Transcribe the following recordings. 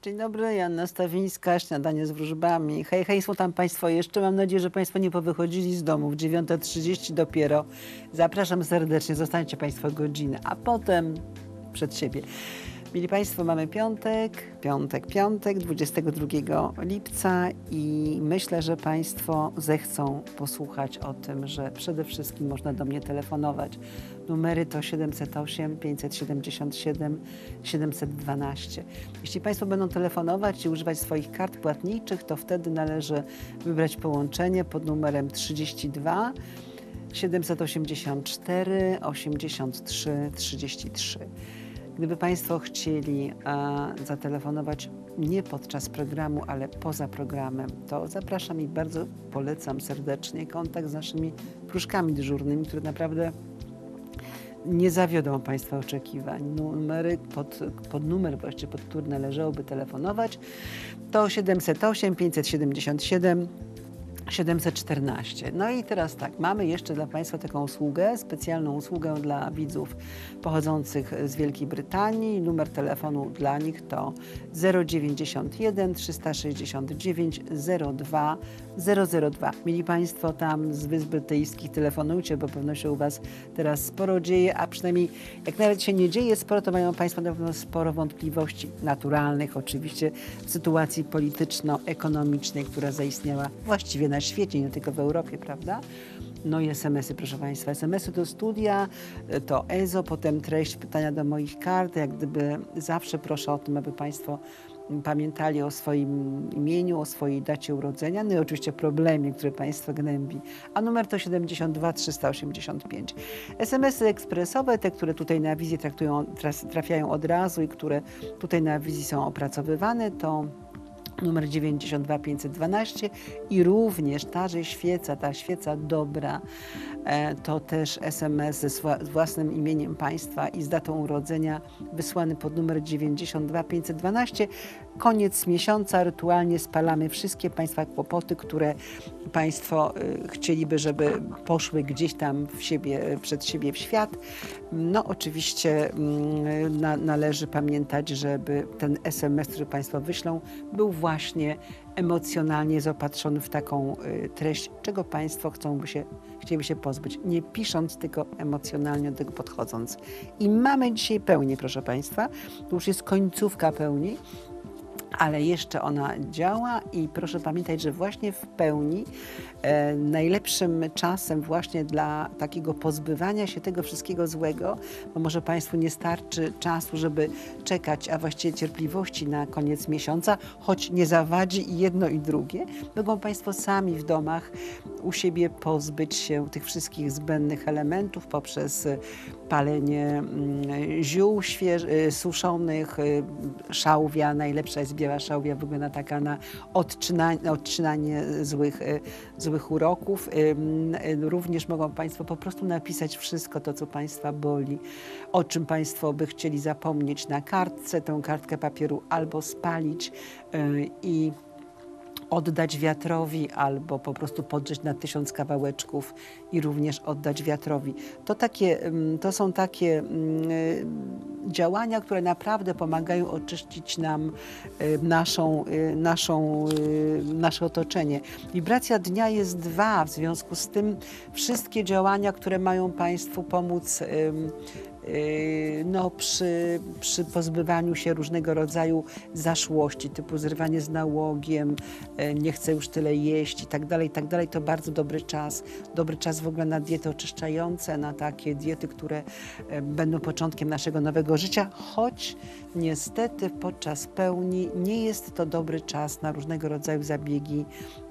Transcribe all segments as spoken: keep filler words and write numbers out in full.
Dzień dobry, Joanna Stawińska, Śniadanie z wróżbami. Hej, hej, są tam Państwo jeszcze. Mam nadzieję, że Państwo nie powychodzili z domu. W dziewiąta trzydzieści dopiero. Zapraszam serdecznie, zostańcie Państwo godzinę, a potem przed siebie. Mili Państwo, mamy piątek, piątek, piątek, dwudziestego drugiego lipca i myślę, że Państwo zechcą posłuchać o tym, że przede wszystkim można do mnie telefonować. Numery to siedemset osiem, pięćset siedemdziesiąt siedem, siedemset dwanaście. Jeśli Państwo będą telefonować i używać swoich kart płatniczych, to wtedy należy wybrać połączenie pod numerem trzydzieści dwa, siedemset osiemdziesiąt cztery, osiemdziesiąt trzy, trzydzieści trzy. Gdyby Państwo chcieli a, zatelefonować nie podczas programu, ale poza programem, to zapraszam i bardzo polecam serdecznie kontakt z naszymi wróżkami dyżurnymi, które naprawdę nie zawiodą Państwa oczekiwań. Numery pod, pod numer właściwie, pod który należałoby telefonować, to siedemset osiem, pięćset siedemdziesiąt siedem, siedemset czternaście. No i teraz tak, mamy jeszcze dla Państwa taką usługę, specjalną usługę dla widzów pochodzących z Wielkiej Brytanii. Numer telefonu dla nich to zero dziewięćdziesiąt jeden, trzysta sześćdziesiąt dziewięć, zero dwa zero zero dwa. Mieli Państwo tam z Wysp Brytyjskich, telefonujcie, bo pewno się u Was teraz sporo dzieje, a przynajmniej jak nawet się nie dzieje sporo, to mają Państwo na pewno sporo wątpliwości naturalnych, oczywiście w sytuacji polityczno-ekonomicznej, która zaistniała właściwie na świecie, nie tylko w Europie, prawda? No i es em esy, proszę Państwa. es em esy do studia, to E Z O, potem treść pytania do moich kart. Jak gdyby zawsze proszę o tym, aby Państwo pamiętali o swoim imieniu, o swojej dacie urodzenia, no i oczywiście problemie, który Państwa gnębi. A numer to siedemdziesiąt dwa, trzysta osiemdziesiąt pięć. es em esy ekspresowe, te, które tutaj na wizję traktują, trafiają od razu i które tutaj na wizji są opracowywane, to numer dziewięćdziesiąt dwa, pięćset dwanaście i również ta, że świeca, ta świeca dobra, to też es em es ze z własnym imieniem Państwa i z datą urodzenia wysłany pod numer dziewięćdziesiąt dwa, pięćset dwanaście. Koniec miesiąca, rytualnie spalamy wszystkie Państwa kłopoty, które Państwo chcieliby, żeby poszły gdzieś tam w siebie, przed siebie w świat. No oczywiście na, należy pamiętać, żeby ten es em es, który Państwo wyślą, był właśnie emocjonalnie zaopatrzony w taką y, treść, czego Państwo chcą by się, chcieliby się pozbyć. Nie pisząc, tylko emocjonalnie do tego podchodząc. I mamy dzisiaj pełnię, proszę Państwa. To już jest końcówka pełni, ale jeszcze ona działa i proszę pamiętać, że właśnie w pełni e, najlepszym czasem właśnie dla takiego pozbywania się tego wszystkiego złego, bo może Państwu nie starczy czasu, żeby czekać, a właściwie cierpliwości na koniec miesiąca, choć nie zawadzi i jedno i drugie, mogą Państwo sami w domach u siebie pozbyć się tych wszystkich zbędnych elementów poprzez palenie mm, ziół śwież- suszonych, szałwia, najlepsza jest biała szałwia, wygląda taka na odczynanie, odczynanie złych, złych uroków. Również mogą Państwo po prostu napisać wszystko to, co Państwa boli, o czym Państwo by chcieli zapomnieć na kartce, tę kartkę papieru albo spalić i oddać wiatrowi, albo po prostu podrzeć na tysiąc kawałeczków i również oddać wiatrowi. To, takie, to są takie działania, które naprawdę pomagają oczyścić nam naszą, naszą, nasze otoczenie. Wibracja dnia jest dwa, w związku z tym wszystkie działania, które mają Państwu pomóc no, przy, przy pozbywaniu się różnego rodzaju zaszłości, typu zrywanie z nałogiem, nie chcę już tyle jeść i tak dalej, i tak dalej, to bardzo dobry czas. Dobry czas w ogóle na diety oczyszczające, na takie diety, które będą początkiem naszego nowego życia, choć niestety podczas pełni nie jest to dobry czas na różnego rodzaju zabiegi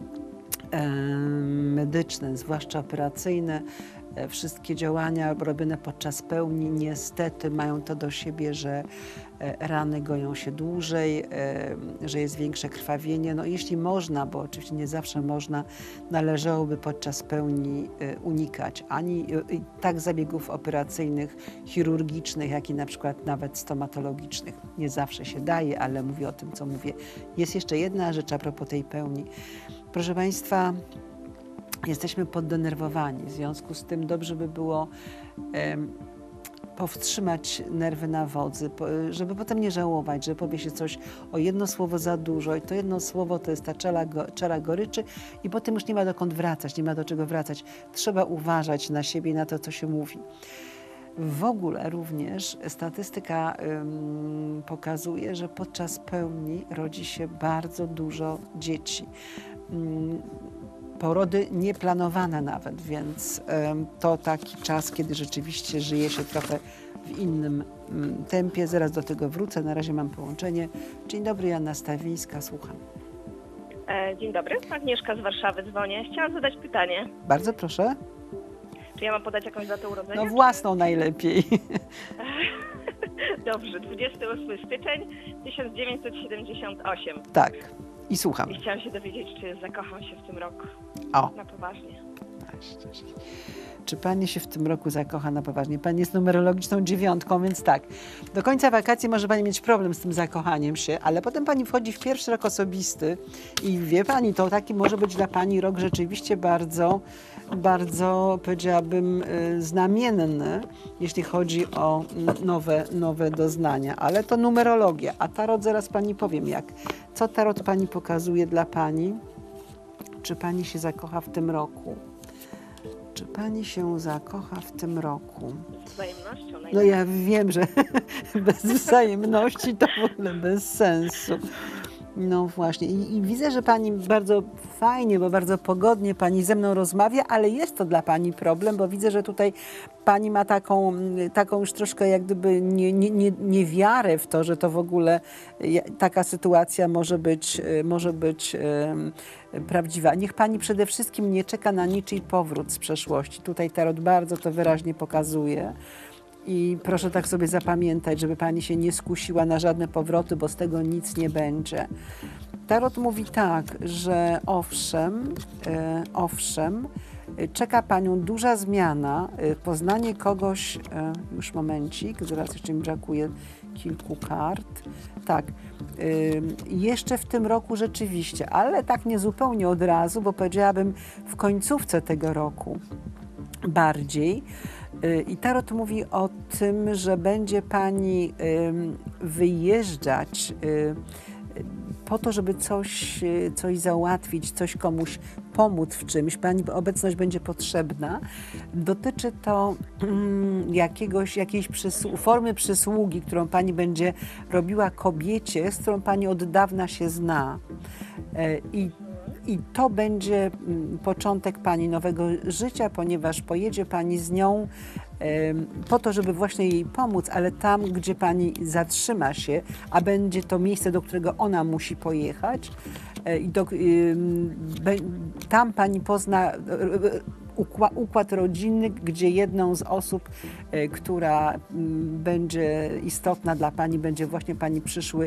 medyczne, zwłaszcza operacyjne. Wszystkie działania robione podczas pełni niestety mają to do siebie, że rany goją się dłużej, że jest większe krwawienie. No jeśli można, bo oczywiście nie zawsze można, należałoby podczas pełni unikać ani tak zabiegów operacyjnych, chirurgicznych, jak i na przykład nawet stomatologicznych. Nie zawsze się daje, ale mówię o tym, co mówię. Jest jeszcze jedna rzecz a propos tej pełni. Proszę Państwa, jesteśmy poddenerwowani, w związku z tym dobrze by było powstrzymać nerwy na wodzy, żeby potem nie żałować, że powie się coś o jedno słowo za dużo i to jedno słowo to jest ta czara, czara goryczy i potem już nie ma dokąd wracać, nie ma do czego wracać. Trzeba uważać na siebie i na to, co się mówi. W ogóle również statystyka ym, pokazuje, że podczas pełni rodzi się bardzo dużo dzieci. Ym, porody nieplanowane nawet, więc ym, to taki czas, kiedy rzeczywiście żyje się trochę w innym ym, tempie. Zaraz do tego wrócę. Na razie mam połączenie. Dzień dobry, Joanna Stawińska, słucham. E, dzień dobry, Agnieszka z Warszawy dzwonię. Chciałam zadać pytanie. Bardzo proszę. Czy ja mam podać jakąś datę urodzenia? No własną najlepiej. Dobrze, dwudziestego ósmego stycznia tysiąc dziewięćset siedemdziesiątego ósmego. Tak, i słucham. I chciałam się dowiedzieć, czy zakocham się w tym roku. O. Na poważnie. Czy pani się w tym roku zakocha na poważnie? Pani jest numerologiczną dziewiątką, więc tak. Do końca wakacji może pani mieć problem z tym zakochaniem się, ale potem pani wchodzi w pierwszy rok osobisty i wie pani, to taki może być dla pani rok rzeczywiście bardzo, bardzo, powiedziałabym, znamienny, jeśli chodzi o nowe, nowe doznania. Ale to numerologia, a tarot zaraz pani powiem jak. Co tarot pani pokazuje dla pani? Czy pani się zakocha w tym roku? Czy pani się zakocha w tym roku? Z wzajemnością. No ja wiem, że bez wzajemności to w ogóle bez sensu. No właśnie. I, I widzę, że pani bardzo fajnie, bo bardzo pogodnie pani ze mną rozmawia, ale jest to dla pani problem, bo widzę, że tutaj pani ma taką, taką już troszkę jak gdyby nie, nie, nie, niewiarę w to, że to w ogóle taka sytuacja może być, może być um, prawdziwa. Niech pani przede wszystkim nie czeka na niczyj powrót z przeszłości. Tutaj tarot bardzo to wyraźnie pokazuje. I proszę tak sobie zapamiętać, żeby pani się nie skusiła na żadne powroty, bo z tego nic nie będzie. Tarot mówi tak, że owszem, e, owszem, czeka panią duża zmiana, e, poznanie kogoś, e, już momencik, zaraz jeszcze mi brakuje kilku kart. Tak, e, jeszcze w tym roku rzeczywiście, ale tak nie zupełnie od razu, bo powiedziałabym w końcówce tego roku bardziej. I tarot mówi o tym, że będzie pani wyjeżdżać po to, żeby coś, coś załatwić, coś komuś pomóc w czymś. Pani obecność będzie potrzebna. Dotyczy to jakiegoś, jakiejś przysłu- formy przysługi, którą pani będzie robiła kobiecie, z którą pani od dawna się zna. I I to będzie początek pani nowego życia, ponieważ pojedzie pani z nią po to, żeby właśnie jej pomóc, ale tam, gdzie pani zatrzyma się, a będzie to miejsce, do którego ona musi pojechać, i do, tam pani pozna układ rodzinny, gdzie jedną z osób, która będzie istotna dla pani, będzie właśnie pani przyszły,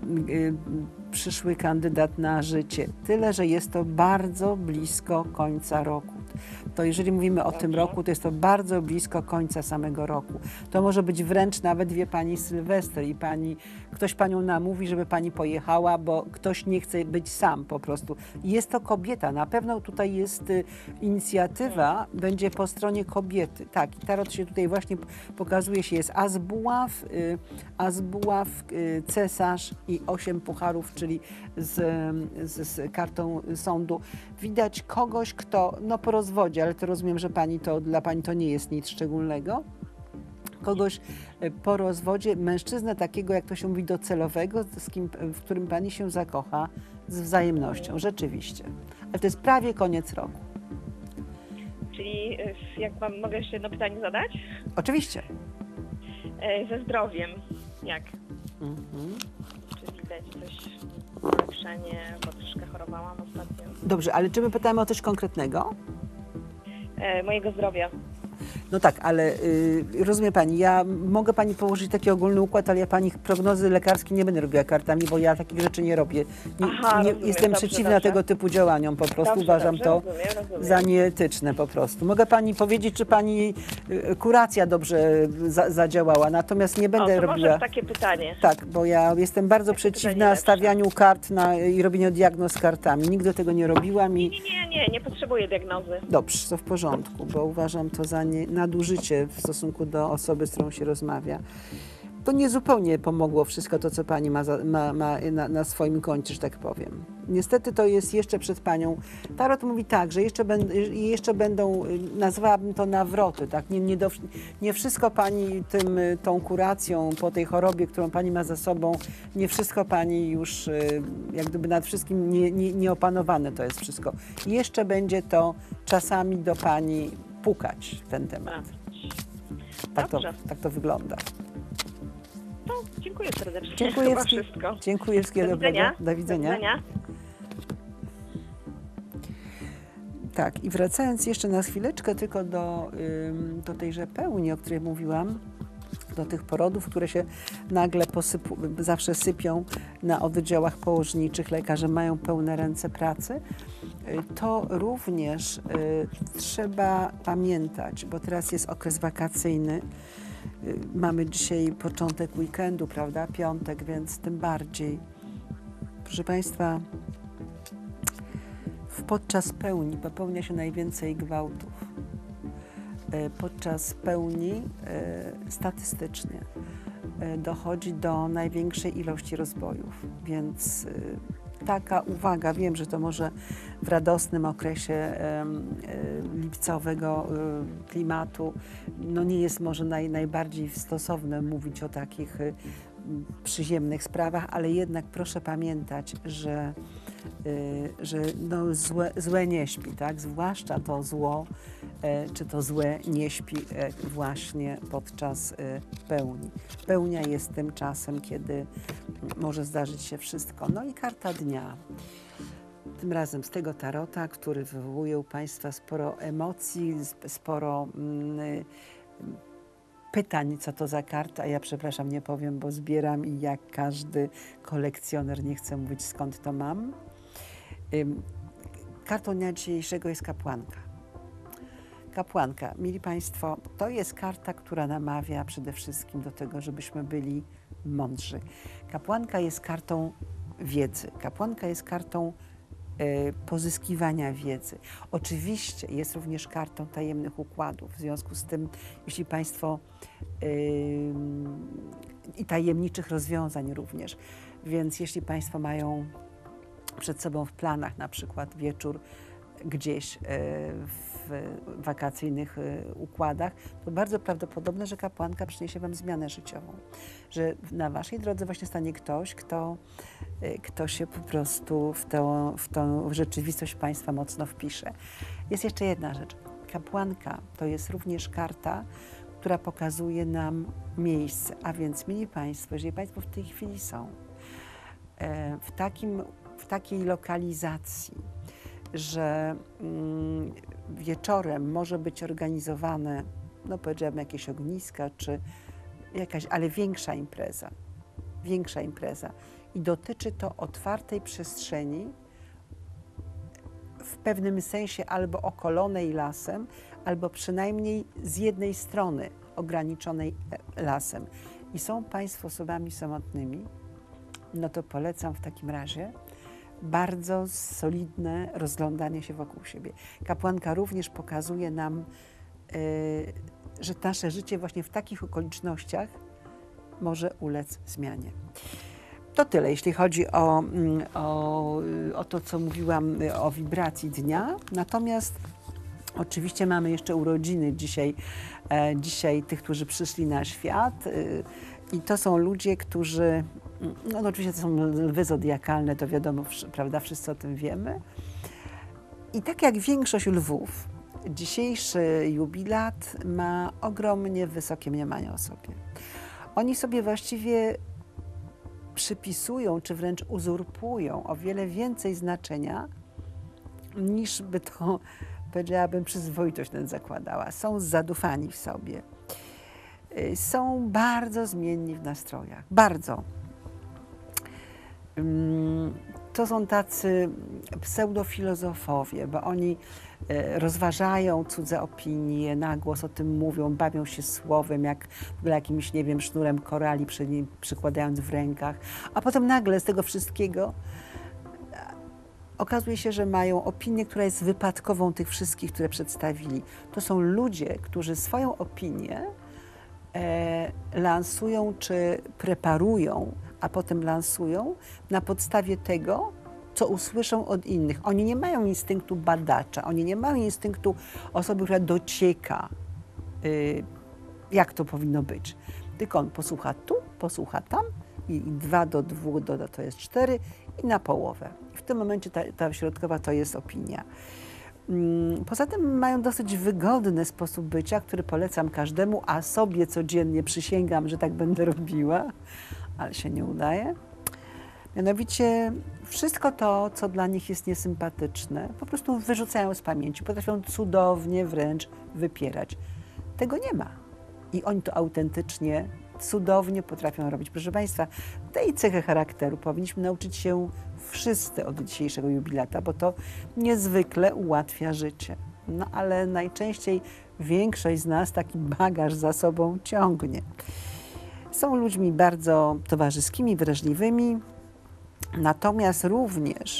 przyszły kandydat na życie. Tyle, że jest to bardzo blisko końca roku. To jeżeli mówimy o tym roku, to jest to bardzo blisko końca samego roku. To może być wręcz nawet, wie pani, Sylwester i pani, ktoś panią namówi, żeby pani pojechała, bo ktoś nie chce być sam po prostu. Jest to kobieta. Na pewno tutaj jest y, inicjatywa, będzie po stronie kobiety. Tak, i tarot się tutaj właśnie pokazuje się, jest as buław, y, as buław, y, cesarz i osiem pucharów, czyli z, z, z kartą sądu. Widać kogoś, kto, no po rozwodzie, ale to rozumiem, że pani to, dla pani to nie jest nic szczególnego. Kogoś po rozwodzie, mężczyznę takiego, jak to się mówi, docelowego, z kim, w którym pani się zakocha z wzajemnością, rzeczywiście. Ale to jest prawie koniec roku. Czyli jak mam, mogę jeszcze jedno pytanie zadać? Oczywiście. Ze zdrowiem, jak? Mhm. Czy widać coś, ulepszenie, bo troszkę chorowałam ostatnio. Dobrze, ale czy my pytamy o coś konkretnego? E, mojego zdrowia. No tak, ale y, rozumie pani, ja mogę pani położyć taki ogólny układ, ale ja pani prognozy lekarskie nie będę robiła kartami, bo ja takich rzeczy nie robię. Nie, Aha, nie, rozumiem. Jestem Dobrze, przeciwna dobrze. tego typu działaniom, po prostu Dobrze, uważam dobrze, to rozumiem, rozumiem. za nieetyczne po prostu. Mogę pani powiedzieć, czy pani y, kuracja dobrze za, zadziałała, natomiast nie będę o, to robiła... może takie pytanie. Tak, bo ja jestem bardzo Takie pytanie przeciwna lepsze. stawianiu kart na, i robieniu diagnoz kartami. Nigdy tego nie robiłam i... Nie, nie, nie, nie potrzebuję diagnozy. Dobrze, to w porządku, bo uważam to za nie, nadużycie w stosunku do osoby, z którą się rozmawia. To nie zupełnie pomogło wszystko to, co pani ma, za, ma, ma na, na swoim koncie, że tak powiem. Niestety to jest jeszcze przed panią. Tarot mówi tak, że jeszcze, będ, jeszcze będą, nazwałabym to nawroty, tak? Nie, nie, do, nie wszystko pani tym, tą kuracją po tej chorobie, którą pani ma za sobą, nie wszystko pani już, jak gdyby nad wszystkim nie, nie, nieopanowane to jest wszystko. Jeszcze będzie to czasami do pani pukać ten temat. Tak to, tak to wygląda. No, dziękuję serdecznie. Dziękuję, Chyba wski- wszystko. dziękuję wszystkiego Do dobrego. widzenia. Do widzenia. Do widzenia. Tak, i wracając jeszcze na chwileczkę tylko do, ym, do tejże pełni, o której mówiłam, do tych porodów, które się nagle posypu, zawsze sypią na oddziałach położniczych, lekarze mają pełne ręce pracy, y, to również y, trzeba pamiętać, bo teraz jest okres wakacyjny, y, mamy dzisiaj początek weekendu, prawda, piątek, więc tym bardziej. Proszę Państwa, podczas pełni popełnia się najwięcej gwałtów. Podczas pełni statystycznie dochodzi do największej ilości rozbojów, więc taka uwaga, wiem, że to może w radosnym okresie lipcowego klimatu no nie jest może naj, najbardziej stosowne mówić o takich przyziemnych sprawach, ale jednak proszę pamiętać, że, że no złe, złe nie śpi, tak? Zwłaszcza to zło, czy to złe nie śpi właśnie podczas pełni. Pełnia jest tym czasem, kiedy może zdarzyć się wszystko. No i karta dnia. Tym razem z tego tarota, który wywołuje u Państwa sporo emocji, sporo mm, pytań, co to za karta, a ja przepraszam, nie powiem, bo zbieram i jak każdy kolekcjoner nie chcę mówić, skąd to mam. Ym, kartą dnia dzisiejszego jest kapłanka. Kapłanka, mili Państwo, to jest karta, która namawia przede wszystkim do tego, żebyśmy byli mądrzy. Kapłanka jest kartą wiedzy. Kapłanka jest kartą y, pozyskiwania wiedzy. Oczywiście jest również kartą tajemnych układów. W związku z tym, jeśli Państwo y, i tajemniczych rozwiązań również. Więc jeśli Państwo mają przed sobą w planach na przykład wieczór gdzieś w wakacyjnych układach, to bardzo prawdopodobne, że kapłanka przyniesie Wam zmianę życiową. Że na Waszej drodze właśnie stanie ktoś, kto, kto się po prostu w tą, w tą rzeczywistość Państwa mocno wpisze. Jest jeszcze jedna rzecz. Kapłanka to jest również karta, która pokazuje nam miejsce. A więc, mili Państwo, jeżeli Państwo w tej chwili są w, takim, w takiej lokalizacji, że mm, wieczorem może być organizowane, no powiedziałabym, jakieś ogniska, czy jakaś, ale większa impreza, większa impreza. I dotyczy to otwartej przestrzeni, w pewnym sensie albo okolonej lasem, albo przynajmniej z jednej strony ograniczonej lasem. I są Państwo osobami samotnymi, no to polecam w takim razie bardzo solidne rozglądanie się wokół siebie. Kapłanka również pokazuje nam, yy, że nasze życie właśnie w takich okolicznościach może ulec zmianie. To tyle, jeśli chodzi o, o, o to, co mówiłam o wibracji dnia. Natomiast oczywiście mamy jeszcze urodziny dzisiaj, e, dzisiaj tych, którzy przyszli na świat. Y, I to są ludzie, którzy, no, no oczywiście to są lwy zodiakalne, to wiadomo, prawda, wszyscy o tym wiemy. I tak jak większość lwów, dzisiejszy jubilat ma ogromnie wysokie mniemanie o sobie. Oni sobie właściwie przypisują, czy wręcz uzurpują o wiele więcej znaczenia, niż by to, powiedziałabym, przyzwoitość ten zakładała. Są zadufani w sobie. Są bardzo zmienni w nastrojach. Bardzo. To są tacy pseudofilozofowie, bo oni rozważają cudze opinie, na głos o tym mówią, bawią się słowem, jak w ogóle jakimś, nie wiem, sznurem korali przy nim, przykładając w rękach, a potem nagle z tego wszystkiego okazuje się, że mają opinię, która jest wypadkową tych wszystkich, które przedstawili. To są ludzie, którzy swoją opinię e, lansują czy preparują, a potem lansują na podstawie tego, co usłyszą od innych. Oni nie mają instynktu badacza, oni nie mają instynktu osoby, która docieka, y, jak to powinno być. Tylko on posłucha tu, posłucha tam i dwa do dwóch doda to jest cztery i na połowę. I w tym momencie ta, ta środkowa to jest opinia. Mm, Poza tym mają dosyć wygodny sposób bycia, który polecam każdemu, a sobie codziennie przysięgam, że tak będę robiła, ale się nie udaje. Mianowicie wszystko to, co dla nich jest niesympatyczne, po prostu wyrzucają z pamięci. Potrafią cudownie wręcz wypierać. Tego nie ma. I oni to autentycznie, cudownie potrafią robić. Proszę Państwa, tej cechy charakteru powinniśmy nauczyć się wszyscy od dzisiejszego jubilata, bo to niezwykle ułatwia życie. No ale najczęściej większość z nas taki bagaż za sobą ciągnie. Są ludźmi bardzo towarzyskimi, wrażliwymi, natomiast również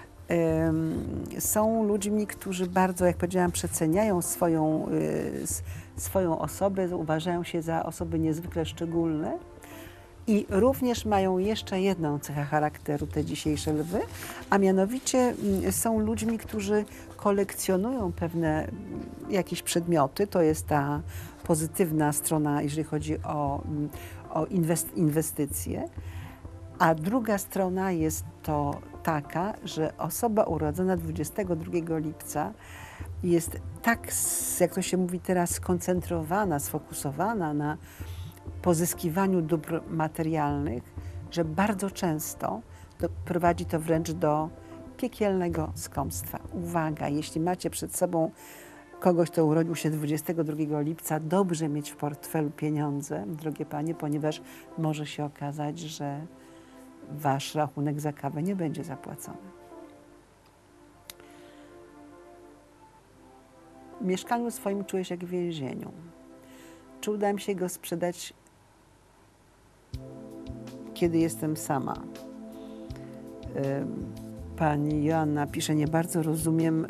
ym, są ludźmi, którzy bardzo, jak powiedziałam, przeceniają swoją, y, swoją osobę, uważają się za osoby niezwykle szczególne i również mają jeszcze jedną cechę charakteru, te dzisiejsze lwy, a mianowicie y, są ludźmi, którzy kolekcjonują pewne y, jakieś przedmioty, to jest ta pozytywna strona, jeżeli chodzi o, y, o inwest, inwestycje. A druga strona jest to taka, że osoba urodzona dwudziestego drugiego lipca jest tak, jak to się mówi teraz, skoncentrowana, sfokusowana na pozyskiwaniu dóbr materialnych, że bardzo często do, prowadzi to wręcz do piekielnego skąpstwa. Uwaga, jeśli macie przed sobą kogoś, kto urodził się dwudziestego drugiego lipca, dobrze mieć w portfelu pieniądze, drogie panie, ponieważ może się okazać, że wasz rachunek za kawę nie będzie zapłacony. W mieszkaniu swoim czuję się jak w więzieniu. Czy uda mi się go sprzedać, kiedy jestem sama? Pani Joanna pisze, nie bardzo rozumiem,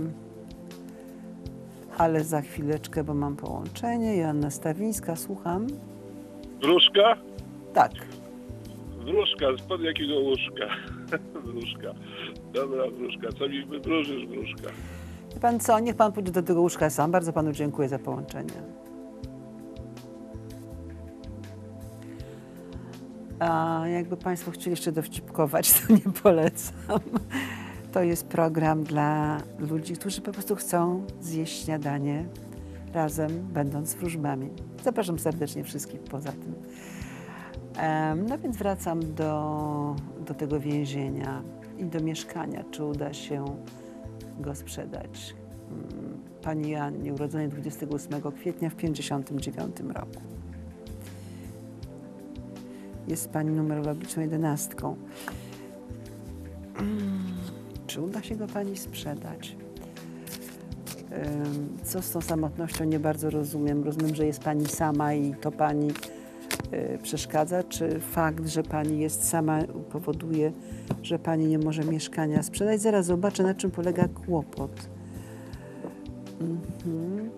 ale za chwileczkę, bo mam połączenie. Joanna Stawińska, słucham. Wróżka? Tak. Wróżka, spod jakiego łóżka? Wróżka. Dobra, wróżka. Co mi wywróżysz, wróżka? Wie pan co, niech pan pójdzie do tego łóżka sam. Bardzo panu dziękuję za połączenie. A jakby państwo chcieli jeszcze dowcipkować, to nie polecam. To jest program dla ludzi, którzy po prostu chcą zjeść śniadanie razem, będąc wróżbami. Zapraszam serdecznie wszystkich poza tym. No więc wracam do, do tego więzienia i do mieszkania. Czy uda się go sprzedać? Pani Joannie, urodzonej dwudziestego ósmego kwietnia w pięćdziesiątym dziewiątym roku. Jest pani numerologiczną jedenastką. Czy uda się go pani sprzedać? Co z tą samotnością, nie bardzo rozumiem. Rozumiem, że jest pani sama i to pani przeszkadza, czy fakt, że pani jest sama, powoduje, że pani nie może mieszkania sprzedać? Zaraz zobaczę, na czym polega kłopot. Mhm.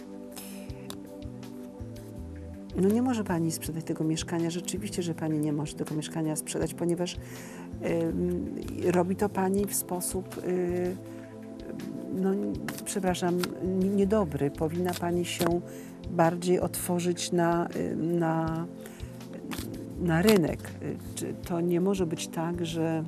No nie może pani sprzedać tego mieszkania. Rzeczywiście, że pani nie może tego mieszkania sprzedać, ponieważ y, robi to pani w sposób, y, no przepraszam, niedobry. Powinna pani się bardziej otworzyć na, na, na rynek. To nie może być tak, że...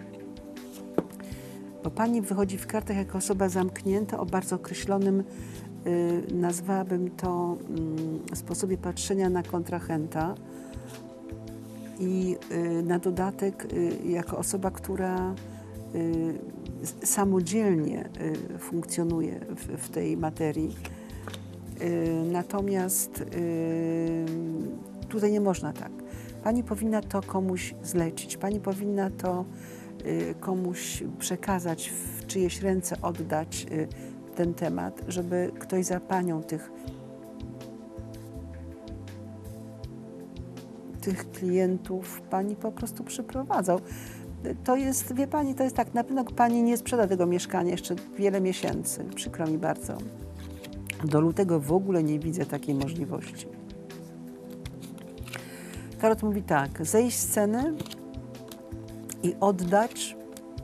Bo pani wychodzi w kartach jako osoba zamknięta o bardzo określonym, y, nazwałabym to y, sposobie patrzenia na kontrahenta i y, na dodatek y, jako osoba, która y, samodzielnie y, funkcjonuje w, w tej materii. Natomiast yy, tutaj nie można tak. Pani powinna to komuś zlecić, pani powinna to yy, komuś przekazać, w czyjeś ręce oddać yy, ten temat, żeby ktoś za panią tych, tych klientów pani po prostu przyprowadzał. To jest, wie pani, to jest tak, na pewno pani nie sprzeda tego mieszkania jeszcze wiele miesięcy. Przykro mi bardzo. Do lutego w ogóle nie widzę takiej możliwości. Tarot mówi tak, zejść z ceny i oddać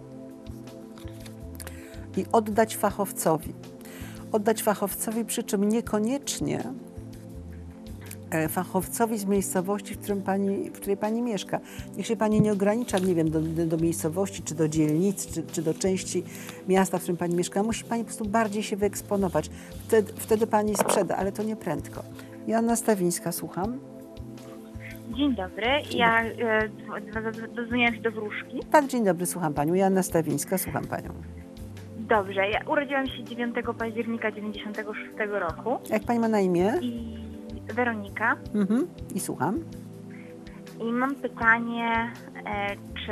i oddać fachowcowi. Oddać fachowcowi, przy czym niekoniecznie fachowcowi z miejscowości, w, którym pani, w której pani mieszka. Niech się pani nie ogranicza, nie wiem, do, do miejscowości, czy do dzielnicy, czy, czy do części miasta, w którym pani mieszka. Musi pani po prostu bardziej się wyeksponować. Wtedy, wtedy pani sprzeda, ale to nie prędko. Joanna Stawińska, słucham. Dzień dobry, ja e, dodzwoniłam się do wróżki. Tak, dzień dobry, słucham panią. Joanna Stawińska, słucham panią. Dobrze, ja urodziłam się dziewiątego października dziewięćdziesiątego szóstego roku Jak pani ma na imię? i Weronika. Mhm. I słucham. I mam pytanie, e, czy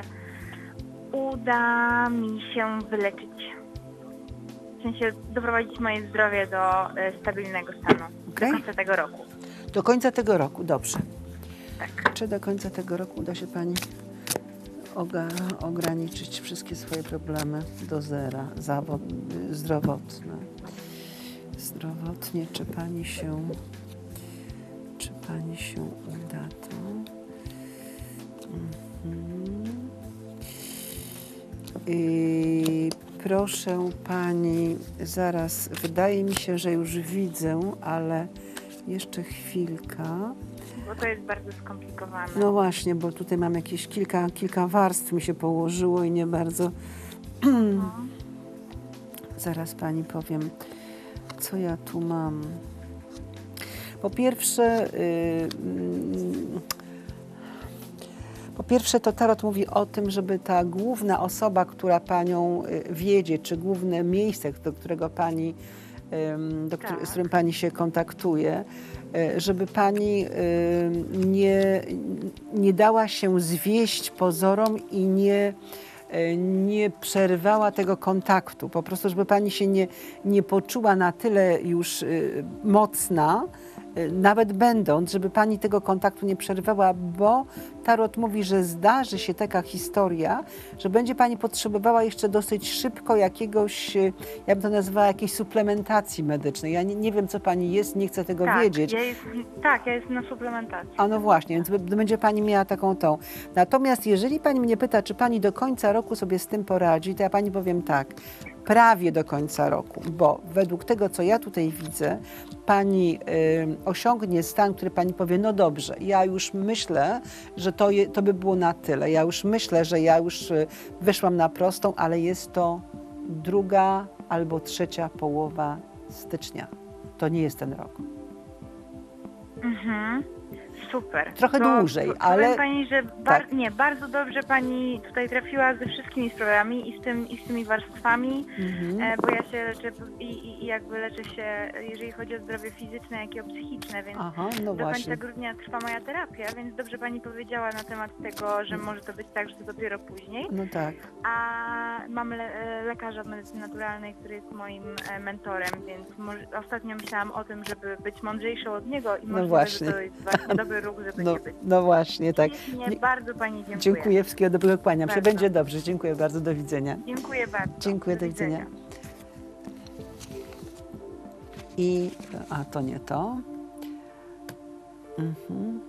uda mi się wyleczyć, w sensie doprowadzić moje zdrowie do e, stabilnego stanu Okej. do końca tego roku. Do końca tego roku, dobrze. Tak. Czy do końca tego roku uda się pani oga- ograniczyć wszystkie swoje problemy do zera, zawod, zdrowotne? Zdrowotnie, czy pani się, czy pani się uda to? Mhm. I proszę pani, zaraz, wydaje mi się, że już widzę, ale jeszcze chwilka. Bo to jest bardzo skomplikowane. No właśnie, bo tutaj mam jakieś kilka, kilka warstw mi się położyło i nie bardzo. No. Zaraz pani powiem, co ja tu mam. Po pierwsze, yy, mm, po pierwsze to tarot mówi o tym, żeby ta główna osoba, która panią y, wiedzie, czy główne miejsce, do którego pani, ym, do, którego- z Tak. którym pani się kontaktuje, y, żeby pani y, nie, nie dała się zwieść pozorom i nie, y, nie przerwała tego kontaktu. Po prostu, żeby pani się nie, nie poczuła na tyle już y, mocna, y, nawet będąc, żeby pani tego kontaktu nie przerwała, bo tarot mówi, że zdarzy się taka historia, że będzie pani potrzebowała jeszcze dosyć szybko jakiegoś, y, ja bym to nazwała, jakiejś suplementacji medycznej. Ja nie, nie wiem, co pani jest, nie chcę tego tak, wiedzieć. Ja jest, tak, ja jestem na suplementacji. A no właśnie, więc b- będzie pani miała taką tą. Natomiast jeżeli pani mnie pyta, czy pani do końca roku sobie z tym poradzi, to ja pani powiem tak, prawie do końca roku, bo według tego, co ja tutaj widzę, pani y, osiągnie stan, który pani powie, no dobrze, ja już myślę, że to, je, to by było na tyle. Ja już myślę, że ja już y, wyszłam na prostą, ale jest to druga albo trzecia połowa stycznia. To nie jest ten rok. Mhm. Super. Trochę To dłużej, powiem ale- pani, że bar- tak. nie, bardzo dobrze pani tutaj trafiła ze wszystkimi sprawami i z, tym, i z tymi warstwami, Mhm. e, bo ja się leczę i, i, i jakby leczę się, jeżeli chodzi o zdrowie fizyczne, jak i o psychiczne, więc Aha, no do właśnie. końca grudnia trwa moja terapia, więc dobrze pani powiedziała na temat tego, że może to być tak, że to dopiero później. No tak. A mam le- e, lekarza od medycyny naturalnej, który jest moim e, mentorem, więc może, ostatnio myślałam o tym, żeby być mądrzejszą od niego i No możliwe, właśnie. że to jest właśnie dobry ruch, żeby No, nie być. no właśnie, tak. Pięknie, Nie- bardzo pani dziękuję. Dziękuję, wszystkiego dobrego, kłaniam się. Bardzo. Będzie dobrze, dziękuję bardzo, do widzenia. Dziękuję bardzo. Dziękuję, do widzenia. I, a to nie to. Mhm.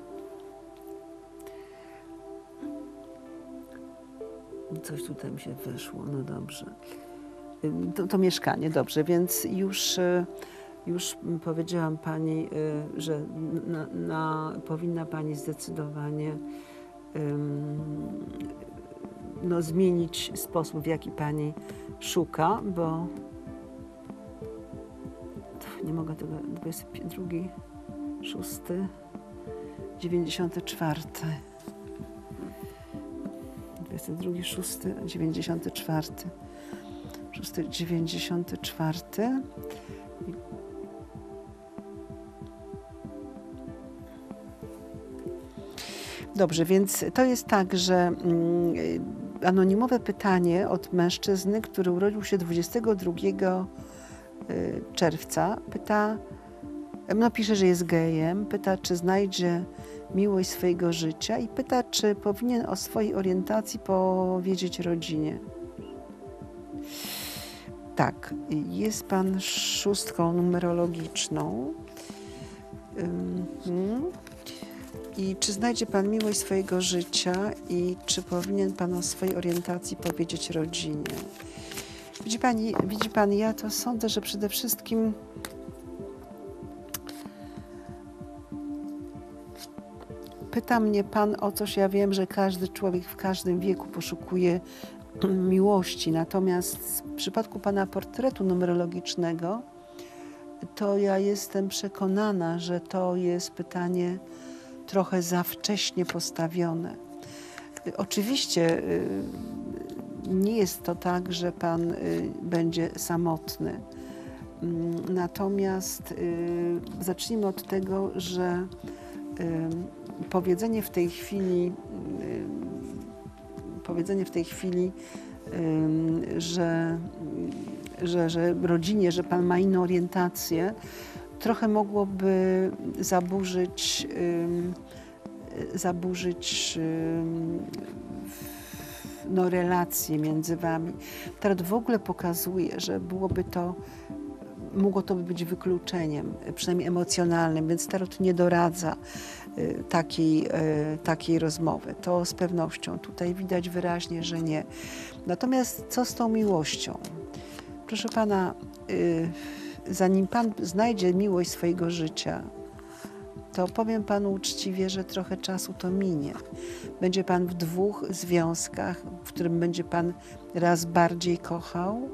Coś tutaj mi się wyszło, no dobrze. Ym, To, to mieszkanie, dobrze, więc już, y, już powiedziałam pani, y, że na, na, powinna pani zdecydowanie ym, no, zmienić sposób, w jaki pani szuka, bo nie mogę tego, dwudziesty drugi, szósty, dziewięćdziesiąty czwarty. dwudziesty drugi, szósty, dziewięćdziesiąty czwarty. szósty, dziewięćdziesiąty czwarty. Dobrze, więc to jest tak, że mm, anonimowe pytanie od mężczyzny, który urodził się dwudziestego drugiego czerwca, pyta, no pisze, że jest gejem, pyta, czy znajdzie miłość swojego życia i pyta, czy powinien o swojej orientacji powiedzieć rodzinie. Tak, jest Pan szóstką numerologiczną. Mhm. I czy znajdzie Pan miłość swojego życia i czy powinien Pan o swojej orientacji powiedzieć rodzinie? Widzi Pani, widzi Pan, ja to sądzę, że przede wszystkim pyta mnie Pan o coś, ja wiem, że każdy człowiek w każdym wieku poszukuje miłości, natomiast w przypadku Pana portretu numerologicznego to ja jestem przekonana, że to jest pytanie trochę za wcześnie postawione. Oczywiście nie jest to tak, że Pan będzie samotny. Natomiast zacznijmy od tego, że powiedzenie w tej chwili, powiedzenie w tej chwili, że, że, że rodzinie, że Pan ma inną orientację, trochę mogłoby zaburzyć, zaburzyć no, relacje między Wami. Tarot w ogóle pokazuje, że byłoby to, mogło to być wykluczeniem, przynajmniej emocjonalnym, więc Tarot nie doradza takiej, takiej rozmowy. To z pewnością tutaj widać wyraźnie, że nie. Natomiast co z tą miłością? Proszę Pana, zanim Pan znajdzie miłość swojego życia, to powiem Panu uczciwie, że trochę czasu to minie. Będzie Pan w dwóch związkach, w którym będzie Pan raz bardziej kochał,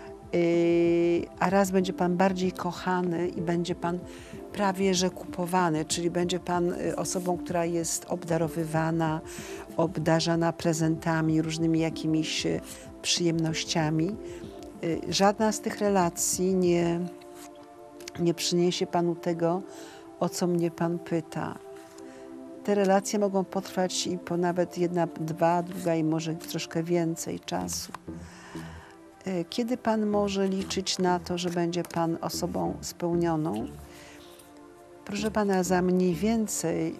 a raz będzie Pan bardziej kochany i będzie Pan prawie że kupowany, czyli będzie Pan osobą, która jest obdarowywana, obdarzana prezentami, różnymi jakimiś przyjemnościami. Żadna z tych relacji nie, nie przyniesie Panu tego, o co mnie Pan pyta. Te relacje mogą potrwać i po nawet jedna, dwa, druga i może troszkę więcej czasu. Kiedy Pan może liczyć na to, że będzie Pan osobą spełnioną? Proszę Pana, za mniej więcej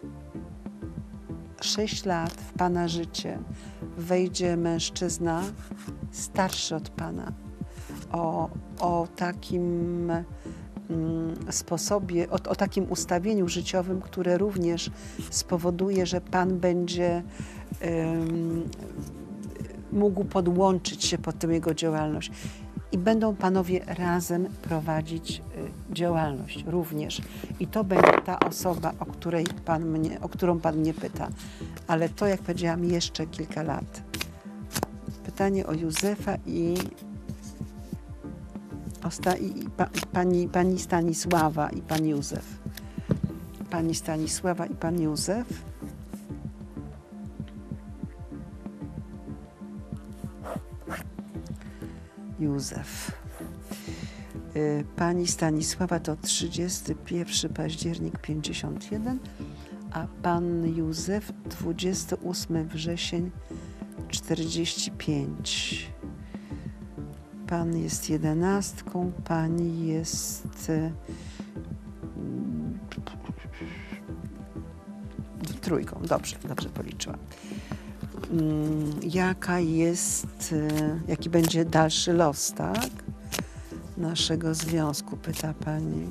sześć lat w Pana życie wejdzie mężczyzna starszy od Pana, o, o takim mm, sposobie, o, o takim ustawieniu życiowym, które również spowoduje, że Pan będzie ym, mógł podłączyć się pod tę jego działalność. I będą Panowie razem prowadzić y, działalność również. I to będzie ta osoba, o, której pan mnie, o którą Pan mnie pyta. Ale to, jak powiedziałam, jeszcze kilka lat. Pytanie o Józefa i, o sta, i, i pa, pani, pani Stanisława i Pan Józef. Pani Stanisława i Pan Józef. Józef. Pani Stanisława to trzydziestego pierwszego października pięćdziesiąt jeden, a Pan Józef dwudziestego ósmego września czterdzieści pięć. Pan jest jedenastką, Pani jest trójką. Dobrze, dobrze policzyłam. Jaka jest, jaki będzie dalszy los, tak? Naszego związku, pyta Pani.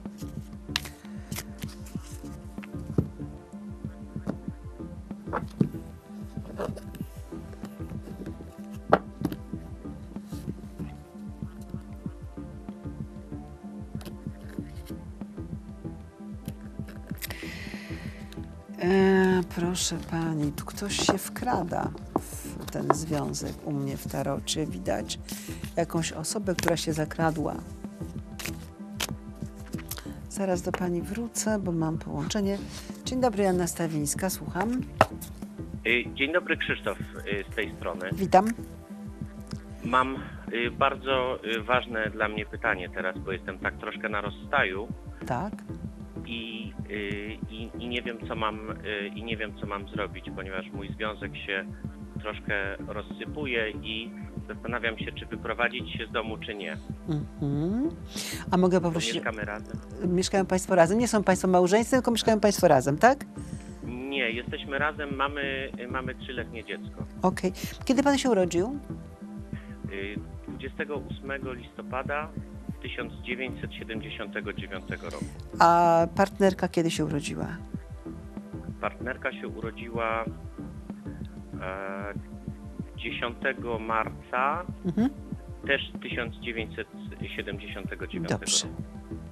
E, proszę Pani, tu ktoś się wkrada w ten związek u mnie w tarocie. Widać jakąś osobę, która się zakradła. Zaraz do Pani wrócę, bo mam połączenie. Dzień dobry, Anna Stawińska, słucham. Dzień dobry, Krzysztof z tej strony. Witam. Mam bardzo ważne dla mnie pytanie teraz, bo jestem tak troszkę na rozstaju. Tak. I, i, i nie wiem, co mam, i nie wiem, co mam zrobić, ponieważ mój związek się troszkę rozsypuje i Zastanawiam się, czy wyprowadzić się z domu, czy nie. Mhm. A mogę Bo poprosić... mieszkamy razem. Mieszkają Państwo razem? Nie są Państwo małżeństwem, tylko mieszkają Państwo razem, tak? Nie, jesteśmy razem, mamy, mamy trzyletnie dziecko. Okej. Kiedy Pan się urodził? Y, dwudziestego ósmego listopada tysiąc dziewięćset siedemdziesiątego dziewiątego roku. A partnerka kiedy się urodziła? Partnerka się urodziła e, dziesiątego marca Mhm. też tysiąc dziewięćset siedemdziesiątego dziewiątego Dobrze. roku.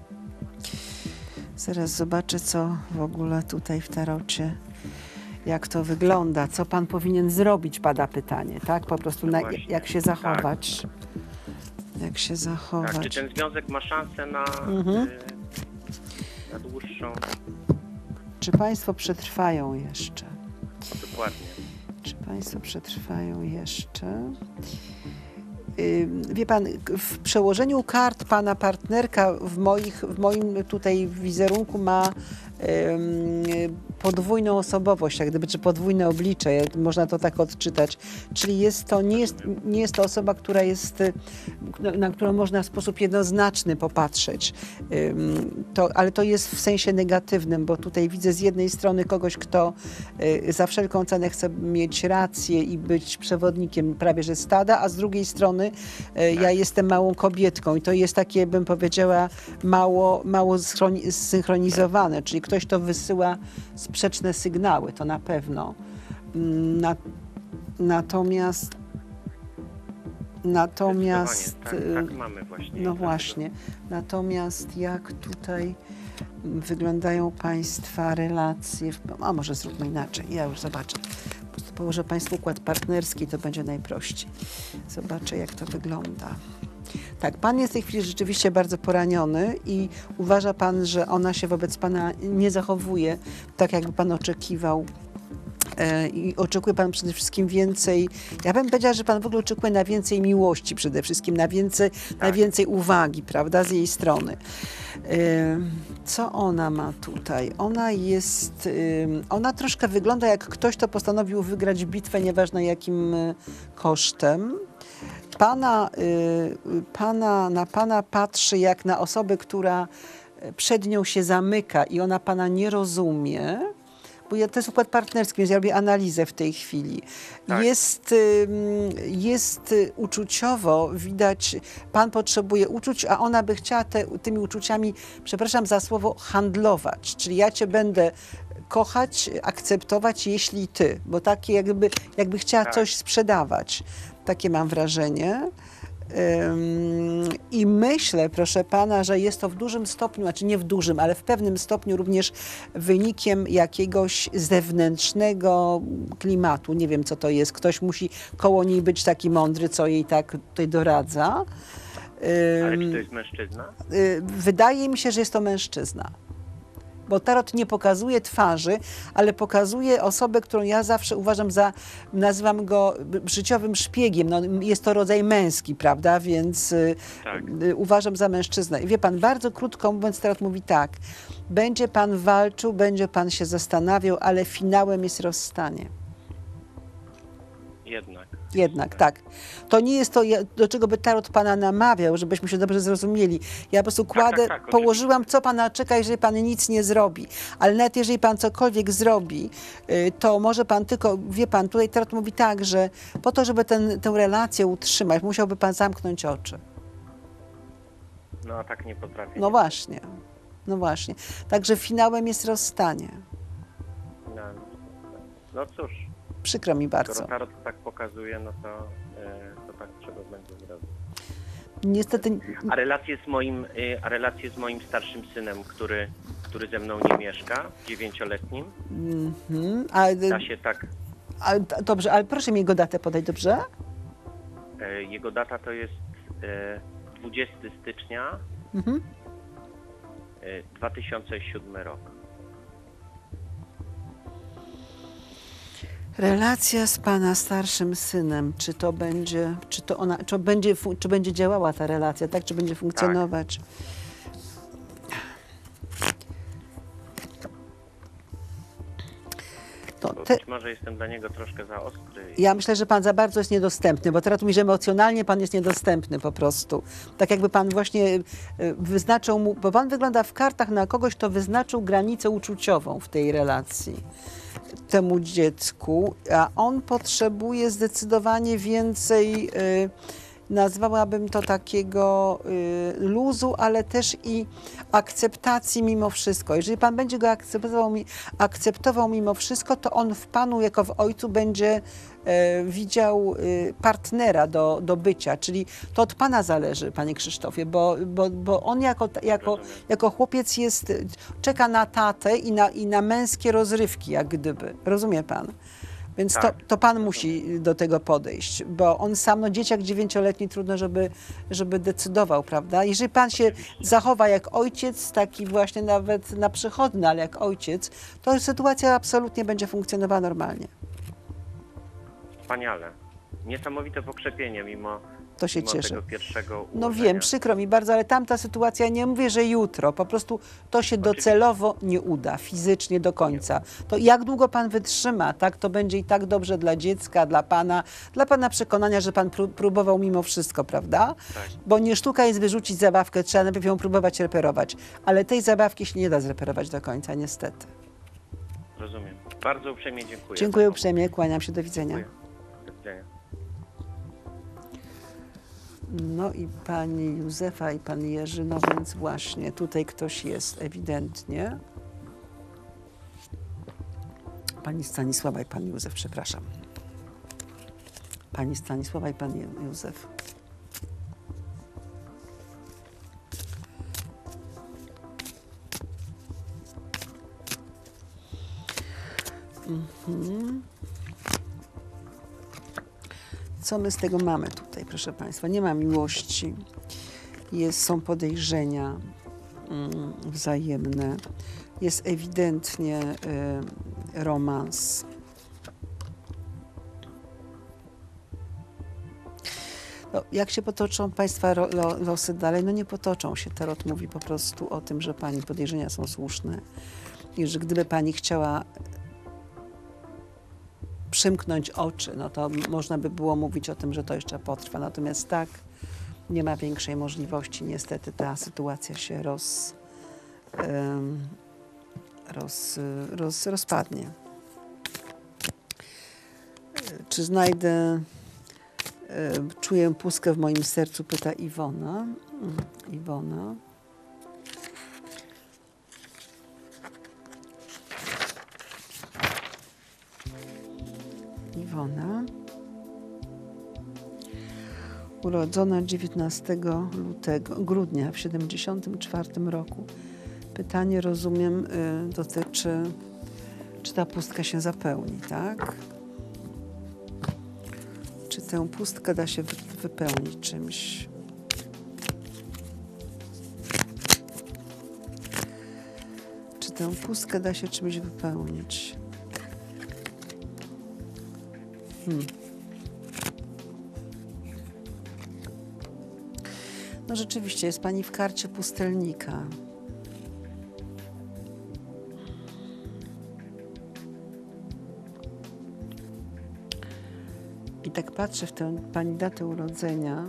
Zaraz zobaczę, co w ogóle tutaj w tarocie, jak to wygląda, co Pan powinien zrobić, pada pytanie, tak? Po prostu na, Właśnie. jak się zachować. Jak się zachować. Tak, czy ten związek ma szansę na, Mhm. y, na dłuższą? Czy Państwo przetrwają jeszcze? Dokładnie. Czy Państwo przetrwają jeszcze? Ym, Wie Pan, w przełożeniu kart Pana partnerka w, moich, w moim tutaj wizerunku ma ym, podwójną osobowość, jak gdyby, czy podwójne oblicze, jak można to tak odczytać. Czyli jest to, nie, jest, nie jest to osoba, która jest, y, na, na którą można w sposób jednoznaczny popatrzeć. Ym, to, ale to jest w sensie negatywnym, bo tutaj widzę z jednej strony kogoś, kto y, za wszelką cenę chce mieć rację i być przewodnikiem prawie że stada, a z drugiej strony y, ja jestem małą kobietką i to jest takie, bym powiedziała, mało, mało zchroni- zsynchronizowane, czyli ktoś, kto wysyła sprzeczne sygnały, to na pewno. Na, natomiast natomiast Zdecydowanie, tak, tak mamy właśnie. no właśnie. Natomiast jak tutaj wyglądają Państwa relacje, w, a może zróbmy inaczej, ja już zobaczę. Po prostu położę Państwu układ partnerski, to będzie najprościej. Zobaczę, jak to wygląda. Tak, Pan jest w tej chwili rzeczywiście bardzo poraniony i uważa Pan, że ona się wobec Pana nie zachowuje tak, jakby Pan oczekiwał. E, I oczekuje Pan przede wszystkim więcej, ja bym powiedziała, że Pan w ogóle oczekuje na więcej miłości przede wszystkim, na więcej, na więcej uwagi, prawda, z jej strony. E, Co ona ma tutaj? Ona jest, e, ona troszkę wygląda jak ktoś, kto postanowił wygrać bitwę, nieważne jakim e, kosztem. Pana, y, pana, na Pana patrzy jak na osobę, która przed nią się zamyka i ona Pana nie rozumie, bo ja, to jest układ partnerski, więc ja robię analizę w tej chwili. Tak. Jest, y, jest uczuciowo, widać, Pan potrzebuje uczuć, a ona by chciała te, tymi uczuciami, przepraszam za słowo, handlować. Czyli ja Cię będę kochać, akceptować, jeśli Ty, bo takie jakby, jakby chciała Tak. coś sprzedawać. Takie mam wrażenie. Ym, I myślę, proszę Pana, że jest to w dużym stopniu, znaczy nie w dużym, ale w pewnym stopniu również wynikiem jakiegoś zewnętrznego klimatu. Nie wiem, co to jest. Ktoś musi koło niej być taki mądry, co jej tak tutaj doradza. Ale Ym, czy to jest mężczyzna? y, Wydaje mi się, że jest to mężczyzna. Bo tarot nie pokazuje twarzy, ale pokazuje osobę, którą ja zawsze uważam za, nazywam go życiowym szpiegiem. No, jest to rodzaj męski, prawda? Więc y, Tak. y, uważam za mężczyznę. I wie Pan, bardzo krótko mówiąc, tarot mówi tak. Będzie Pan walczył, będzie Pan się zastanawiał, ale finałem jest rozstanie. Jednak. Jednak, tak. To nie jest to, ja- do czego by tarot Pana namawiał, żebyśmy się dobrze zrozumieli. Ja po prostu kładę, tak, tak, położyłam, co Pana czeka, jeżeli Pan nic nie zrobi. Ale nawet jeżeli Pan cokolwiek zrobi, y, to może Pan tylko, wie Pan, tutaj tarot mówi tak, że po to, żeby ten, tę relację utrzymać, musiałby Pan zamknąć oczy. No a tak nie potrafię. No nie. właśnie, no właśnie. Także finałem jest rozstanie. No, no cóż, Przykro mi bardzo. skoro tarot tak pokazuje, no to, e, to tak trzeba będzie zrobić. Niestety, A relacje z moim, y, a relacje z moim starszym synem, który, który ze mną nie mieszka, dziewięcioletnim, mhm, a, da się tak, a, dobrze, ale proszę mi jego datę podać, dobrze? e, jego data to jest e, dwudziestego stycznia Mhm. e, dwa tysiące siódmy rok. Relacja z Pana starszym synem, czy to będzie, czy to ona, czy będzie, fu- czy będzie działała ta relacja, tak? Czy będzie funkcjonować? To, Bo te- być może jestem dla niego troszkę za ostry. Ja myślę, że pan za bardzo jest niedostępny, bo teraz mówi, że emocjonalnie pan jest niedostępny po prostu. Tak jakby pan właśnie y, wyznaczył mu, bo pan wygląda w kartach na kogoś, kto wyznaczył granicę uczuciową w tej relacji temu dziecku, a on potrzebuje zdecydowanie więcej, y, nazwałabym to takiego y, luzu, ale też i akceptacji mimo wszystko. Jeżeli pan będzie go akceptował, mi- akceptował mimo wszystko, to on w panu jako w ojcu będzie e, widział y, partnera do, do bycia, czyli to od pana zależy, panie Krzysztofie, bo, bo, bo on jako, jako, Rozumiem. jako chłopiec jest, czeka na tatę i na, i na męskie rozrywki, jak gdyby. Rozumie pan? Więc to, Tak. to pan musi do tego podejść, bo on sam, no dzieciak dziewięcioletni, trudno, żeby, żeby decydował, prawda? Jeżeli pan się zachowa jak ojciec, taki właśnie nawet na przychodny, ale jak ojciec, to sytuacja absolutnie będzie funkcjonowała normalnie. Wspaniale. Niesamowite pokrzepienie mimo, To się mimo cieszę. tego pierwszego No ułożenia. wiem, przykro mi bardzo, ale tamta sytuacja, nie mówię, że jutro, po prostu to się Oczywiście. docelowo nie uda, fizycznie do końca. To jak długo pan wytrzyma, tak, to będzie i tak dobrze dla dziecka, dla pana, dla pana przekonania, że pan pró- próbował mimo wszystko, prawda? Tak. Bo nie sztuka jest wyrzucić zabawkę, trzeba najpierw ją próbować reperować, ale tej zabawki się nie da zreperować do końca, niestety. Rozumiem. Bardzo uprzejmie dziękuję. Dziękuję za uprzejmie, kłaniam się, do widzenia. Dziękuję. Do widzenia. No i pani Józefa i pan Jerzy, no więc właśnie tutaj ktoś jest ewidentnie. Pani Stanisława i pan Józef, przepraszam. Pani Stanisława i pan Ju- Józef. Mhm. Co my z tego mamy tutaj, proszę państwa? Nie ma miłości. Jest, są podejrzenia mm, wzajemne. Jest ewidentnie y, romans. No, jak się potoczą państwa ro, lo, losy dalej? No nie potoczą się. Tarot mówi po prostu o tym, że pani podejrzenia są słuszne i że gdyby pani chciała przymknąć oczy, no to można by było mówić o tym, że to jeszcze potrwa. Natomiast tak, nie ma większej możliwości. Niestety ta sytuacja się roz, em, roz, roz, rozpadnie. Czy znajdę, e, czuję pustkę w moim sercu, pyta Iwona. Mm, Iwona. Iwona. Urodzona dziewiętnastego lutego, grudnia w siedemdziesiątym czwartym roku. Pytanie, rozumiem, y, dotyczy, czy ta pustka się zapełni, tak? Czy tę pustkę da się wy, wypełnić czymś? Czy tę pustkę da się czymś wypełnić? Hmm. No rzeczywiście, jest pani w karcie pustelnika. I tak patrzę w tę pani datę urodzenia.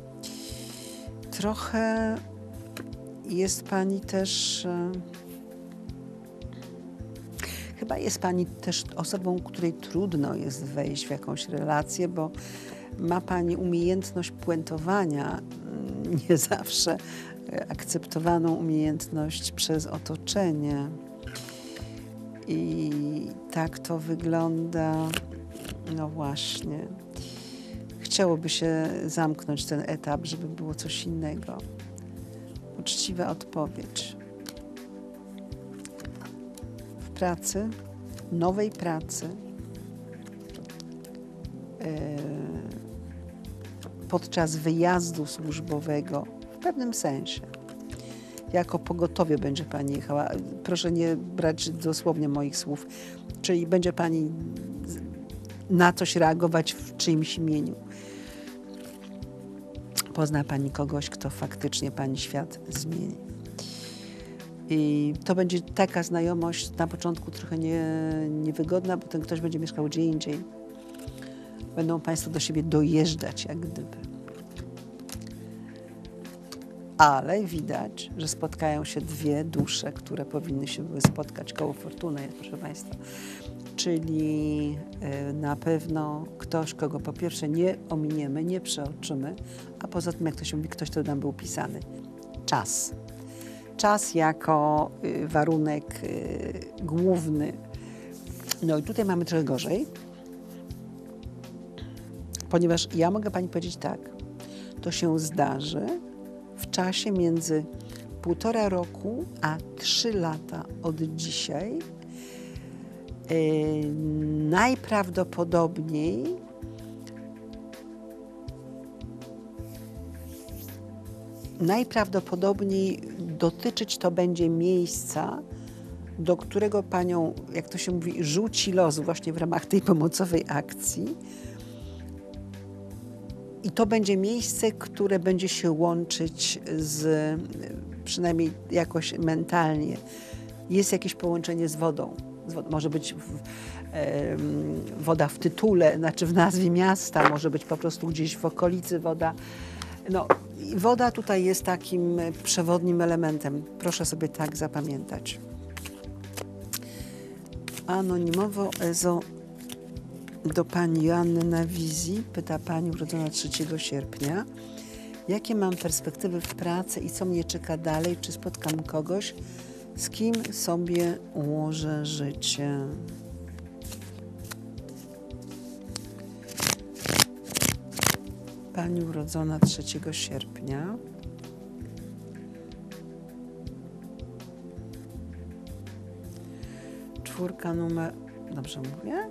Trochę jest pani też... e, Chyba jest pani też osobą, której trudno jest wejść w jakąś relację, bo ma pani umiejętność puentowania, mm, nie zawsze e, akceptowaną umiejętność przez otoczenie. I tak to wygląda, no właśnie. Chciałoby się zamknąć ten etap, żeby było coś innego. Uczciwa odpowiedź. W pracy, nowej pracy, e, podczas wyjazdu służbowego, w pewnym sensie. Jako pogotowie będzie pani jechała. Proszę nie brać dosłownie moich słów. Czyli będzie pani na coś reagować w czyimś imieniu. Pozna pani kogoś, kto faktycznie pani świat zmieni. I to będzie taka znajomość na początku trochę nie, niewygodna, bo ten ktoś będzie mieszkał gdzie indziej. Będą Państwo do siebie dojeżdżać jak gdyby. Ale widać, że spotkają się dwie dusze, które powinny się były spotkać koło fortuny, proszę Państwa. Czyli y, na pewno ktoś, kogo po pierwsze nie ominiemy, nie przeoczymy, a poza tym, jak to się mówi, ktoś, kto nam był pisany. Czas. Czas jako y, warunek y, główny. No i tutaj mamy trochę gorzej, ponieważ ja mogę Pani powiedzieć tak, to się zdarzy w czasie między półtora roku a trzy lata od dzisiaj. Yy, najprawdopodobniej najprawdopodobniej dotyczyć to będzie miejsca, do którego Panią, jak to się mówi, rzuci los właśnie w ramach tej pomocowej akcji. I to będzie miejsce, które będzie się łączyć z, przynajmniej jakoś mentalnie, jest jakieś połączenie z wodą. Z wodą. Może być w, e, woda w tytule, znaczy w nazwie miasta, może być po prostu gdzieś w okolicy woda. No, i woda tutaj jest takim przewodnim elementem. Proszę sobie tak zapamiętać. Anonimowo Ezo do Pani Joanny na wizji. Pyta Pani urodzona trzeciego sierpnia. Jakie mam perspektywy w pracy i co mnie czeka dalej? Czy spotkam kogoś, z kim sobie ułożę życie? Pani urodzona trzeciego sierpnia. Czwórka numer... Dobrze mówię?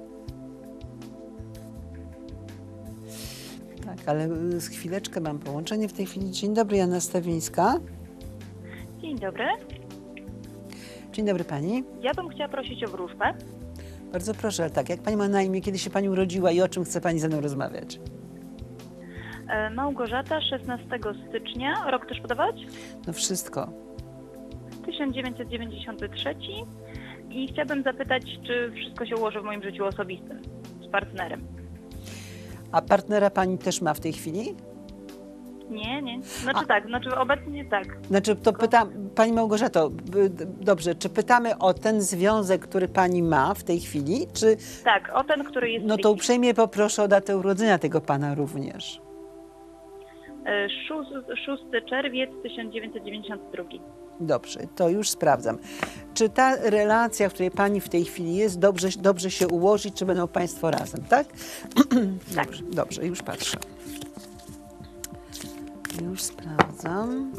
Tak, ale z chwileczkę mam połączenie w tej chwili. Dzień dobry, Jana Stawińska. Dzień dobry. Dzień dobry Pani. Ja bym chciała prosić o wróżbę. Bardzo proszę, ale tak, jak Pani ma na imię, kiedy się Pani urodziła i o czym chce Pani ze mną rozmawiać? E, Małgorzata, szesnastego stycznia. Rok też podawać? No wszystko. tysiąc dziewięćset dziewięćdziesiąty trzeci. I chciałabym zapytać, czy wszystko się ułoży w moim życiu osobistym z partnerem. A partnera Pani też ma w tej chwili? Nie, nie. Znaczy A. tak, znaczy obecnie tak. Znaczy, to pytam, Pani Małgorzato, b- d- dobrze, czy pytamy o ten związek, który Pani ma w tej chwili, czy... Tak, o ten, który jest No w tej to chwili. uprzejmie poproszę o datę urodzenia tego Pana również. E, szós- szósty czerwiec tysiąc dziewięćset dziewięćdziesiąty drugi. Dobrze, to już sprawdzam. Czy ta relacja, w której Pani w tej chwili jest, dobrze, dobrze się ułoży, czy będą Państwo razem, tak? Tak. Dobrze, dobrze, już patrzę. Już sprawdzam.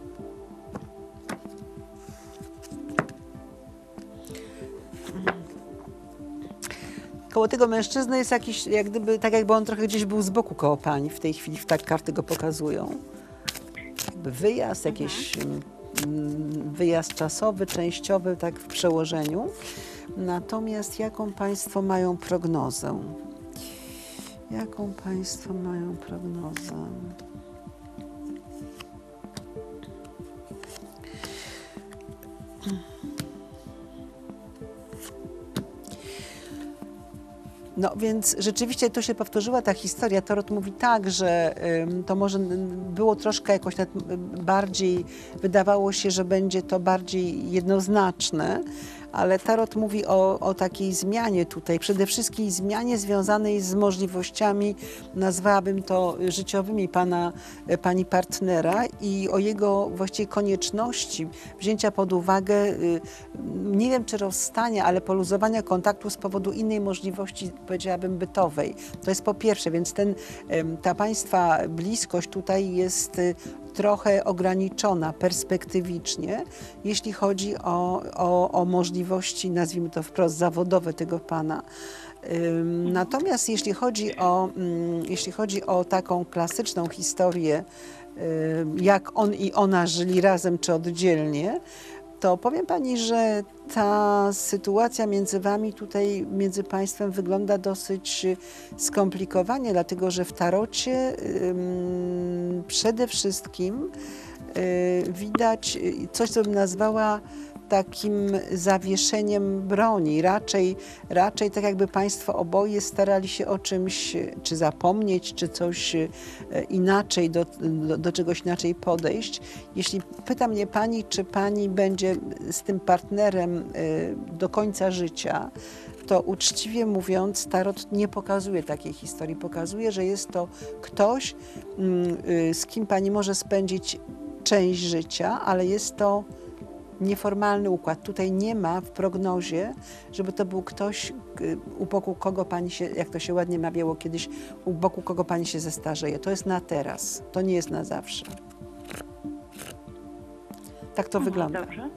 Koło tego mężczyzny jest jakiś, jak gdyby, tak jakby on trochę gdzieś był z boku koło Pani w tej chwili, tak karty go pokazują. Jakby wyjazd, jakiś mm, wyjazd czasowy, częściowy, tak w przełożeniu. Natomiast jaką Państwo mają prognozę? Jaką Państwo mają prognozę? No więc rzeczywiście to się powtórzyła ta historia. Tarot mówi tak, że ym, to może było troszkę jakoś nawet bardziej, wydawało się, że będzie to bardziej jednoznaczne, ale Tarot mówi o, o takiej zmianie tutaj, przede wszystkim zmianie związanej z możliwościami, nazwałabym to życiowymi pana, pani partnera i o jego właściwie konieczności wzięcia pod uwagę, y, nie wiem czy rozstania, ale poluzowania kontaktu z powodu innej możliwości, powiedziałabym, bytowej. To jest po pierwsze, więc ten, ta Państwa bliskość tutaj jest y, trochę ograniczona perspektywicznie, jeśli chodzi o, o, o możliwości, nazwijmy to wprost, zawodowe tego Pana. Ym, natomiast jeśli chodzi o, ym, jeśli chodzi o taką klasyczną historię, ym, jak on i ona żyli razem czy oddzielnie, to powiem Pani, że ta sytuacja między Wami tutaj, między Państwem wygląda dosyć skomplikowanie, dlatego że w tarocie ym, przede wszystkim y, widać y, coś, co bym nazwała takim zawieszeniem broni. Raczej, raczej tak jakby Państwo oboje starali się o czymś, czy zapomnieć, czy coś y, inaczej, do, do, do czegoś inaczej podejść. Jeśli pyta mnie Pani, czy Pani będzie z tym partnerem y, do końca życia, to uczciwie mówiąc, tarot nie pokazuje takiej historii. Pokazuje, że jest to ktoś, z kim Pani może spędzić część życia, ale jest to nieformalny układ. Tutaj nie ma w prognozie, żeby to był ktoś, u boku kogo Pani się, jak to się ładnie mawiało kiedyś, u boku kogo Pani się zestarzeje. To jest na teraz, to nie jest na zawsze. Tak to Mhm, wygląda. Dobrze.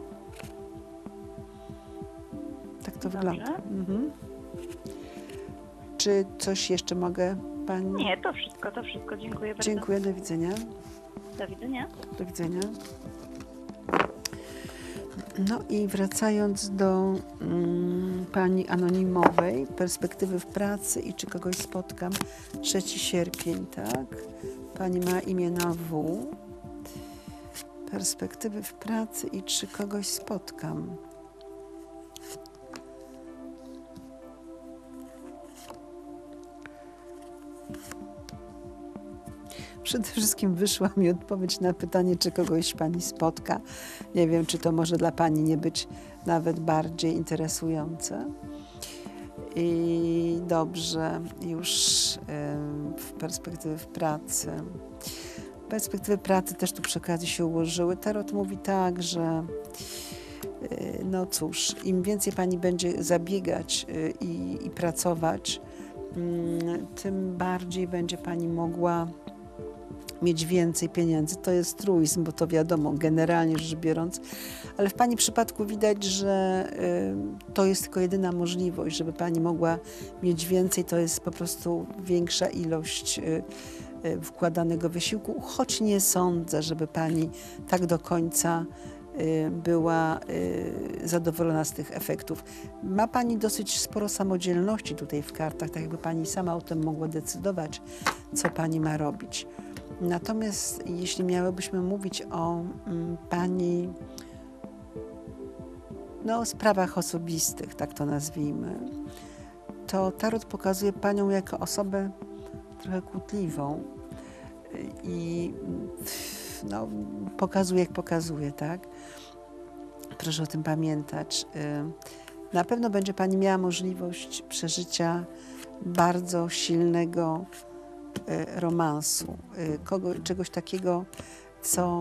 Tak to Dobrze. wygląda. Mhm. Czy coś jeszcze mogę Pani? Nie, to wszystko, to wszystko. Dziękuję bardzo. Dziękuję, do widzenia. Do widzenia. Do widzenia. No i wracając do mm, Pani anonimowej, perspektywy w pracy i czy kogoś spotkam, trzeci sierpień, tak? Pani ma imię na W. Perspektywy w pracy i czy kogoś spotkam. Przede wszystkim wyszła mi odpowiedź na pytanie, czy kogoś Pani spotka. Nie wiem, czy to może dla Pani nie być nawet bardziej interesujące. I dobrze, już w perspektywy w pracy. Perspektywy pracy też tu przy okazji się ułożyły. Tarot mówi tak, że no cóż, im więcej Pani będzie zabiegać i, i pracować, tym bardziej będzie Pani mogła mieć więcej pieniędzy. To jest truizm, bo to wiadomo, generalnie rzecz biorąc, ale w Pani przypadku widać, że y, to jest tylko jedyna możliwość, żeby Pani mogła mieć więcej, to jest po prostu większa ilość y, y, wkładanego wysiłku, choć nie sądzę, żeby Pani tak do końca y, była y, zadowolona z tych efektów. Ma Pani dosyć sporo samodzielności tutaj w kartach, tak jakby Pani sama o tym mogła decydować, co Pani ma robić. Natomiast jeśli miałybyśmy mówić o mm, Pani no, sprawach osobistych, tak to nazwijmy, to tarot pokazuje Panią jako osobę trochę kłótliwą i no, pokazuje jak pokazuje, tak? Proszę o tym pamiętać. Na pewno będzie Pani miała możliwość przeżycia bardzo silnego romansu, kogo, czegoś takiego, co,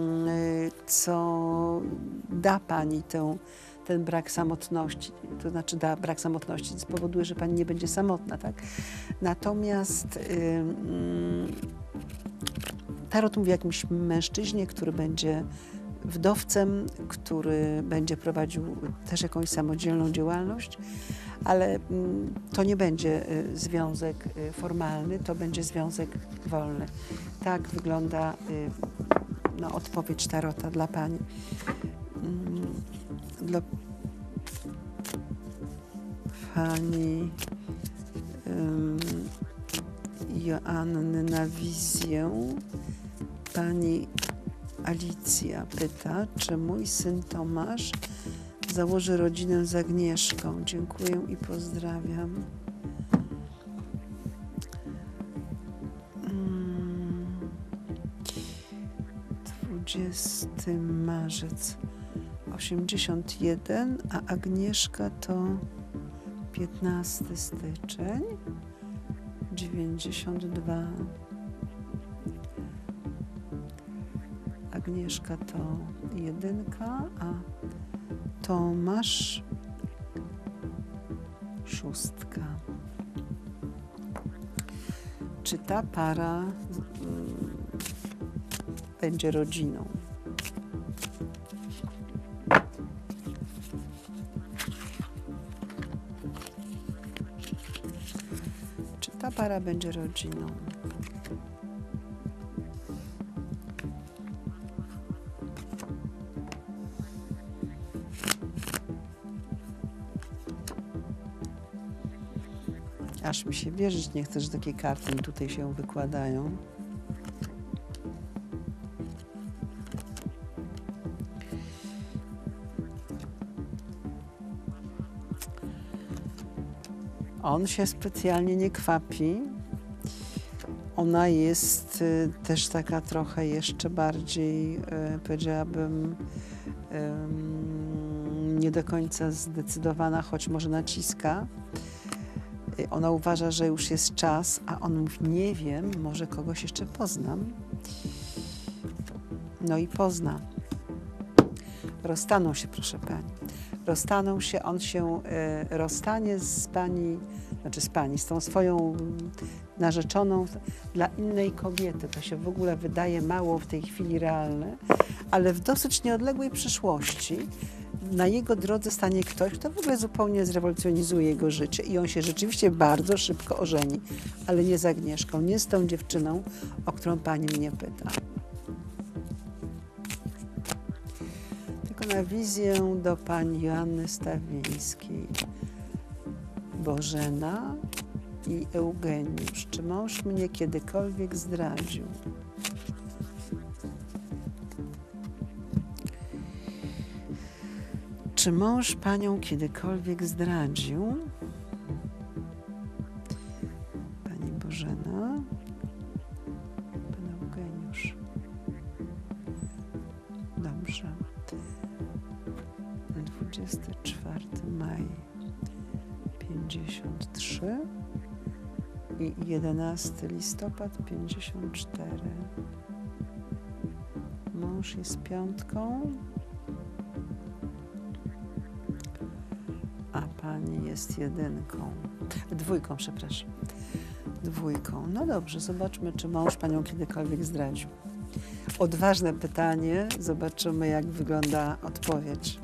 co da Pani tę, ten brak samotności, to znaczy da brak samotności, spowoduje, że Pani nie będzie samotna, tak? Natomiast yy, tarot mówi o jakimś mężczyźnie, który będzie wdowcem, który będzie prowadził też jakąś samodzielną działalność, ale to nie będzie związek formalny, to będzie związek wolny. Tak wygląda no, odpowiedź tarota dla Pani. Dla Pani um, Joanny na wizję. Pani Alicja pyta, czy mój syn Tomasz założy rodzinę z Agnieszką. Dziękuję i pozdrawiam. dwudziesty marzec osiemdziesiąt jeden, a Agnieszka to piętnasty styczeń dziewięćdziesiąt dwa. Agnieszka to jedynka, a Tomasz szóstka. Czy ta para mm, będzie rodziną? Czy ta para będzie rodziną? Aż mi się wierzyć nie chce, że takie karty mi tutaj się wykładają. On się specjalnie nie kwapi. Ona jest y, też taka trochę jeszcze bardziej, y, powiedziałabym, y, nie do końca zdecydowana, choć może naciska. Y, ona uważa, że już jest czas, a on mówi, nie wiem, może kogoś jeszcze poznam. No i pozna. Rozstaną się, proszę pani. Rozstaną się, on się y, rozstanie z pani, znaczy z pani, z tą swoją narzeczoną dla innej kobiety. To się w ogóle wydaje mało w tej chwili realne, ale w dosyć nieodległej przyszłości na jego drodze stanie ktoś, kto w ogóle zupełnie zrewolucjonizuje jego życie i on się rzeczywiście bardzo szybko ożeni, ale nie z Agnieszką, nie z tą dziewczyną, o którą pani mnie pyta. Tylko na wizję do pani Joanny Stawińskiej. Bożena i Eugeniusz. Czy mąż mnie kiedykolwiek zdradził? Czy mąż panią kiedykolwiek zdradził? Pani Bożena, pan Eugeniusz. Dobrze. dwudziestego czwartego maja pięćdziesiąt trzy i jedenastego listopada pięćdziesiąt cztery. Mąż jest piątką, a pani jest jedynką. Dwójką, przepraszam. Dwójką. No dobrze, zobaczmy, czy mąż panią kiedykolwiek zdradził. Odważne pytanie. Zobaczymy, jak wygląda odpowiedź.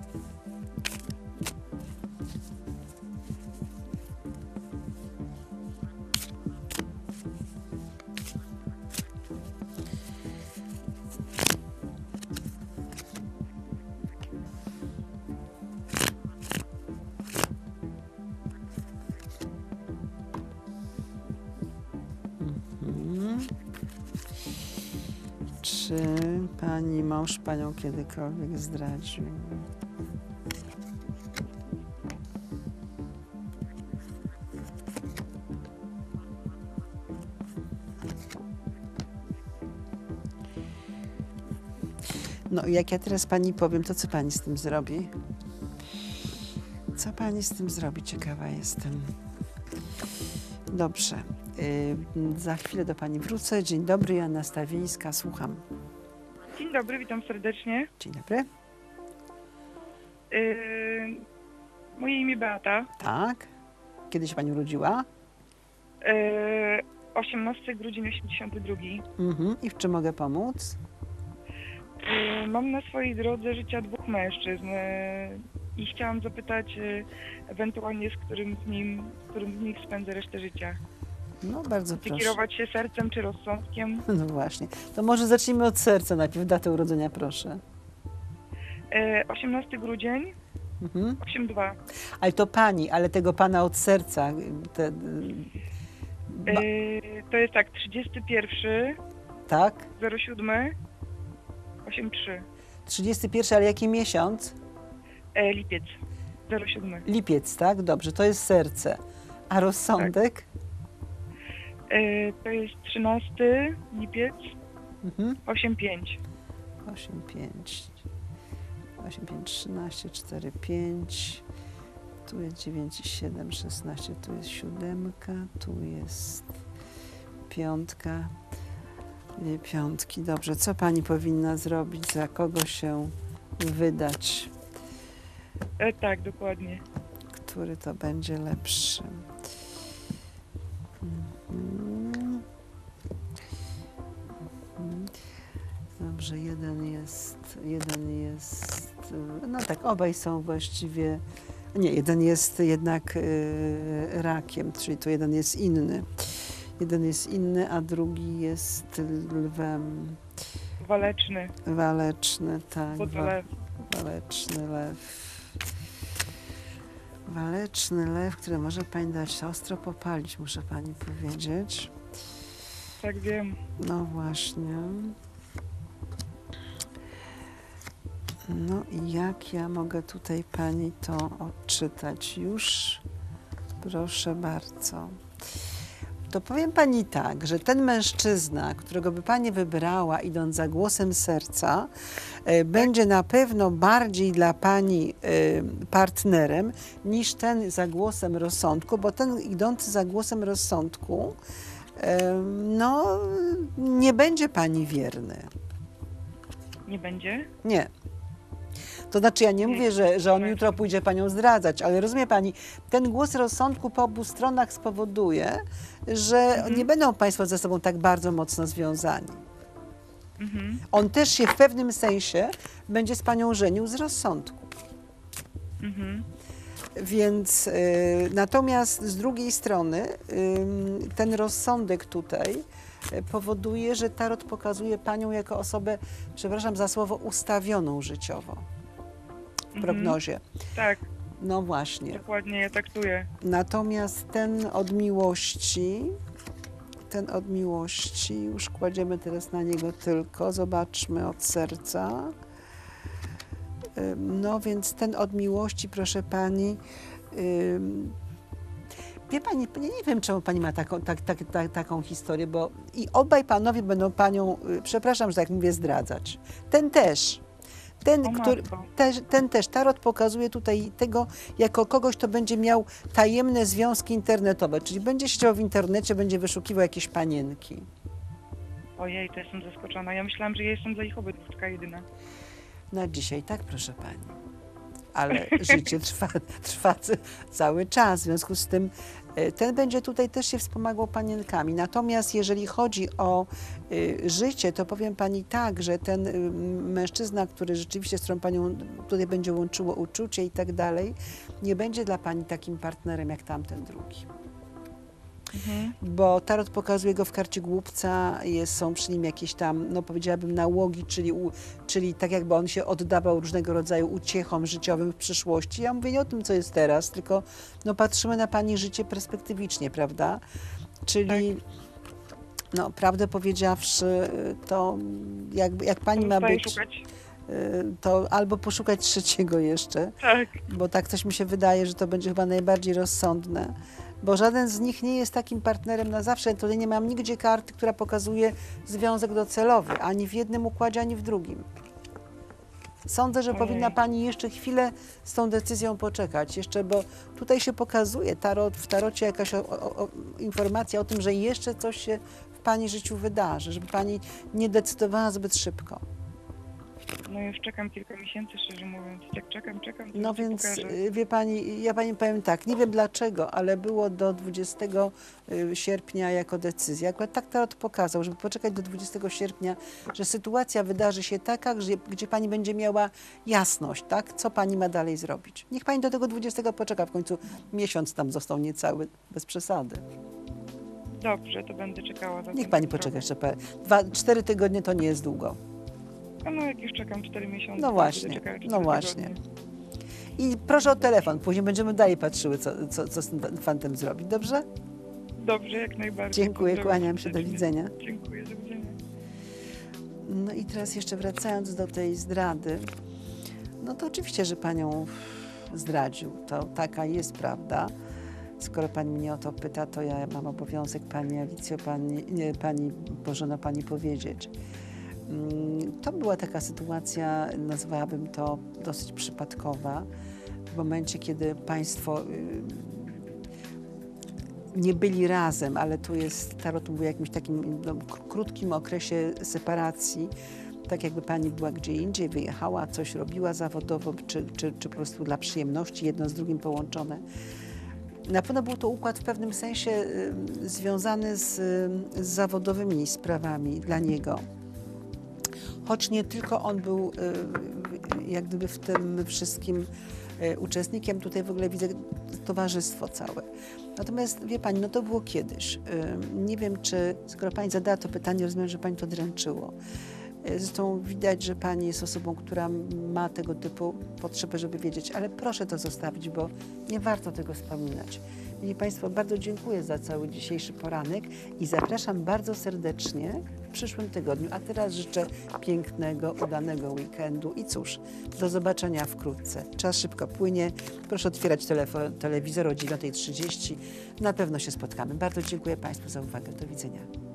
Czy pani mąż panią kiedykolwiek zdradził? No i jak ja teraz pani powiem, to co pani z tym zrobi? Co pani z tym zrobi? Ciekawa jestem. Dobrze. Yy, za chwilę do pani wrócę. Dzień dobry, Joanna Stawińska, słucham. Dzień dobry, witam serdecznie. Dzień dobry. Yy, moje imię Beata. Tak. Kiedy się pani urodziła? Yy, osiemnastego grudnia osiemdziesiątego drugiego. Mhm. I w czym mogę pomóc? Yy, mam na swojej drodze życia dwóch mężczyzn yy, i chciałam zapytać yy, ewentualnie z którym z, nim, z którym z nich spędzę resztę życia. No bardzo Czy proszę. kierować się sercem czy rozsądkiem? No właśnie. To może zacznijmy od serca najpierw. Datę urodzenia, proszę. Yy, osiemnastego grudnia Mhm. osiemdziesiąt dwa. Ale to pani, ale tego pana od serca. Te, ba, Yy, to jest tak, trzydziesty pierwszy, tak? zero siedem, osiemdziesiąt trzy. trzydziesty pierwszy, ale jaki miesiąc? E, lipiec, zero siedem. Lipiec, tak? Dobrze, to jest serce. A rozsądek? E, to jest trzynasty lipiec, Mhm. osiemdziesiąt pięć. osiem pięć. osiem pięć, trzynaście, cztery pięć. Tu jest dziewięć siedem, szesnaście. Tu jest siódemka. Tu jest piątka. Dwie piątki. Dobrze, co pani powinna zrobić? Za kogo się wydać? E, tak, dokładnie. Który to będzie lepszy? Mhm. Mhm. Dobrze, jeden jest, jeden jest, no tak, obaj są właściwie, nie, jeden jest jednak y, rakiem, czyli to jeden jest inny. Jeden jest inny, a drugi jest lwem. Waleczny, Waleczny, tak. bo to wa- lew. Waleczny lew. Waleczny lew, który może pani dać ostro popalić, muszę pani powiedzieć. Tak wiem. No właśnie. No i jak ja mogę tutaj pani to odczytać? Już Proszę bardzo. To powiem pani tak, że ten mężczyzna, którego by pani wybrała, idąc za głosem serca, e, będzie na pewno bardziej dla pani e, partnerem niż ten za głosem rozsądku, bo ten idący za głosem rozsądku, e, no, nie będzie pani wierny. Nie będzie? Nie. To znaczy, ja nie Nie, mówię, że, że on nie. jutro pójdzie panią zdradzać, ale rozumie pani, ten głos rozsądku po obu stronach spowoduje, że Mhm. nie będą państwo ze sobą tak bardzo mocno związani. Mhm. On też się w pewnym sensie będzie z panią żenił z rozsądku. Mhm. Więc y, natomiast z drugiej strony y, ten rozsądek tutaj y, powoduje, że tarot pokazuje panią jako osobę, przepraszam za słowo, ustawioną życiowo w Mhm. prognozie. Tak, No właśnie. dokładnie ja taktuję. Natomiast ten od miłości, ten od miłości, już kładziemy teraz na niego tylko, zobaczmy od serca. Ym, No więc ten od miłości, proszę pani, ym, wie pani, ja nie wiem, czemu pani ma taką, tak, tak, tak, taką historię, bo i obaj panowie będą panią, y, przepraszam, że tak mówię, zdradzać. Ten też. Ten, O który, matko. też, ten też, tarot pokazuje tutaj tego jako kogoś, kto będzie miał tajemne związki internetowe, czyli będzie siedział w internecie, będzie wyszukiwał jakieś panienki. Ojej, to jestem zaskoczona. Ja myślałam, że ja jestem za ich obydwu taka jedyna. Na dzisiaj tak, proszę pani. Ale życie trwa, trwa c- cały czas, w związku z tym e, ten będzie tutaj też się wspomagał panienkami. Natomiast jeżeli chodzi o y, życie, to powiem pani tak, że ten y, mężczyzna, który rzeczywiście, z którą panią tutaj będzie łączyło uczucie i tak dalej, nie będzie dla pani takim partnerem jak tamten drugi. Mhm. Bo tarot pokazuje go w karcie głupca, jest, są przy nim jakieś tam, no powiedziałabym, nałogi, czyli, u, czyli tak jakby on się oddawał różnego rodzaju uciechom życiowym w przyszłości. Ja mówię nie o tym, co jest teraz, tylko no, patrzymy na pani życie perspektywicznie, prawda? Czyli, no prawdę powiedziawszy, to jak, jak pani ma Zostaje być, szukać? y, to albo poszukać trzeciego jeszcze, Tak. bo tak coś mi się wydaje, że to będzie chyba najbardziej rozsądne, bo żaden z nich nie jest takim partnerem na zawsze. Tutaj nie mam nigdzie karty, która pokazuje związek docelowy, ani w jednym układzie, ani w drugim. Sądzę, że Ojej. powinna pani jeszcze chwilę z tą decyzją poczekać, jeszcze, bo tutaj się pokazuje tarot, w tarocie jakaś o, o, o, informacja o tym, że jeszcze coś się w pani życiu wydarzy, żeby pani nie decydowała zbyt szybko. No już czekam kilka miesięcy, szczerze mówiąc. Jak czekam, czekam, to No mi się więc pokaże. y, wie pani, ja pani powiem tak, nie wiem dlaczego, ale było do dwudziestego sierpnia jako decyzja. Akurat tak tarot pokazał, żeby poczekać do dwudziestego sierpnia, że sytuacja wydarzy się taka, gdzie, gdzie pani będzie miała jasność, tak? Co pani ma dalej zrobić. Niech pani do tego dwudziestego poczeka, w końcu miesiąc tam został niecały, bez przesady. Dobrze, to będę czekała. za Niech tym, pani co poczeka zrobię. jeszcze parę. Dwa, cztery tygodnie to nie jest długo. A no jak już czekam cztery miesiące. No to właśnie, będę czekała no cztery właśnie. tygodnie. I proszę o telefon, później będziemy dalej patrzyły, co, co, co z tym fantem zrobić, dobrze? Dobrze, jak najbardziej. Dziękuję, Pozdrawiam kłaniam się, do serdecznie. widzenia. Dziękuję, do widzenia. No i teraz jeszcze wracając do tej zdrady, no to oczywiście, że panią zdradził, to taka jest prawda. Skoro pani mnie o to pyta, to ja mam obowiązek pani Alicjo, pani, nie, pani Bożeno, pani powiedzieć. Mm, To była taka sytuacja, nazwałabym to dosyć przypadkowa, w momencie, kiedy państwo y, nie byli razem, ale tu jest, tarot mówi o jakimś takim no, k- krótkim okresie separacji, tak jakby pani była gdzie indziej, wyjechała, coś robiła zawodowo, czy, czy, czy po prostu dla przyjemności, jedno z drugim połączone. Na pewno był to układ w pewnym sensie y, związany z, y, z zawodowymi sprawami dla niego. Choć nie tylko on był y, jak gdyby w tym wszystkim y, uczestnikiem, tutaj w ogóle widzę towarzystwo całe. Natomiast wie pani, no to było kiedyś. Y, nie wiem, czy skoro pani zadała to pytanie, rozumiem, że pani to dręczyło. Y, Zresztą widać, że pani jest osobą, która ma tego typu potrzebę, żeby wiedzieć, ale proszę to zostawić, bo nie warto tego wspominać. Mili Państwo, bardzo dziękuję za cały dzisiejszy poranek i zapraszam bardzo serdecznie przyszłym tygodniu. A teraz życzę pięknego, udanego weekendu i cóż, do zobaczenia wkrótce. Czas szybko płynie. Proszę otwierać telefon, telewizor o dziewiąta trzydzieści. Na pewno się spotkamy. Bardzo dziękuję Państwu za uwagę. Do widzenia.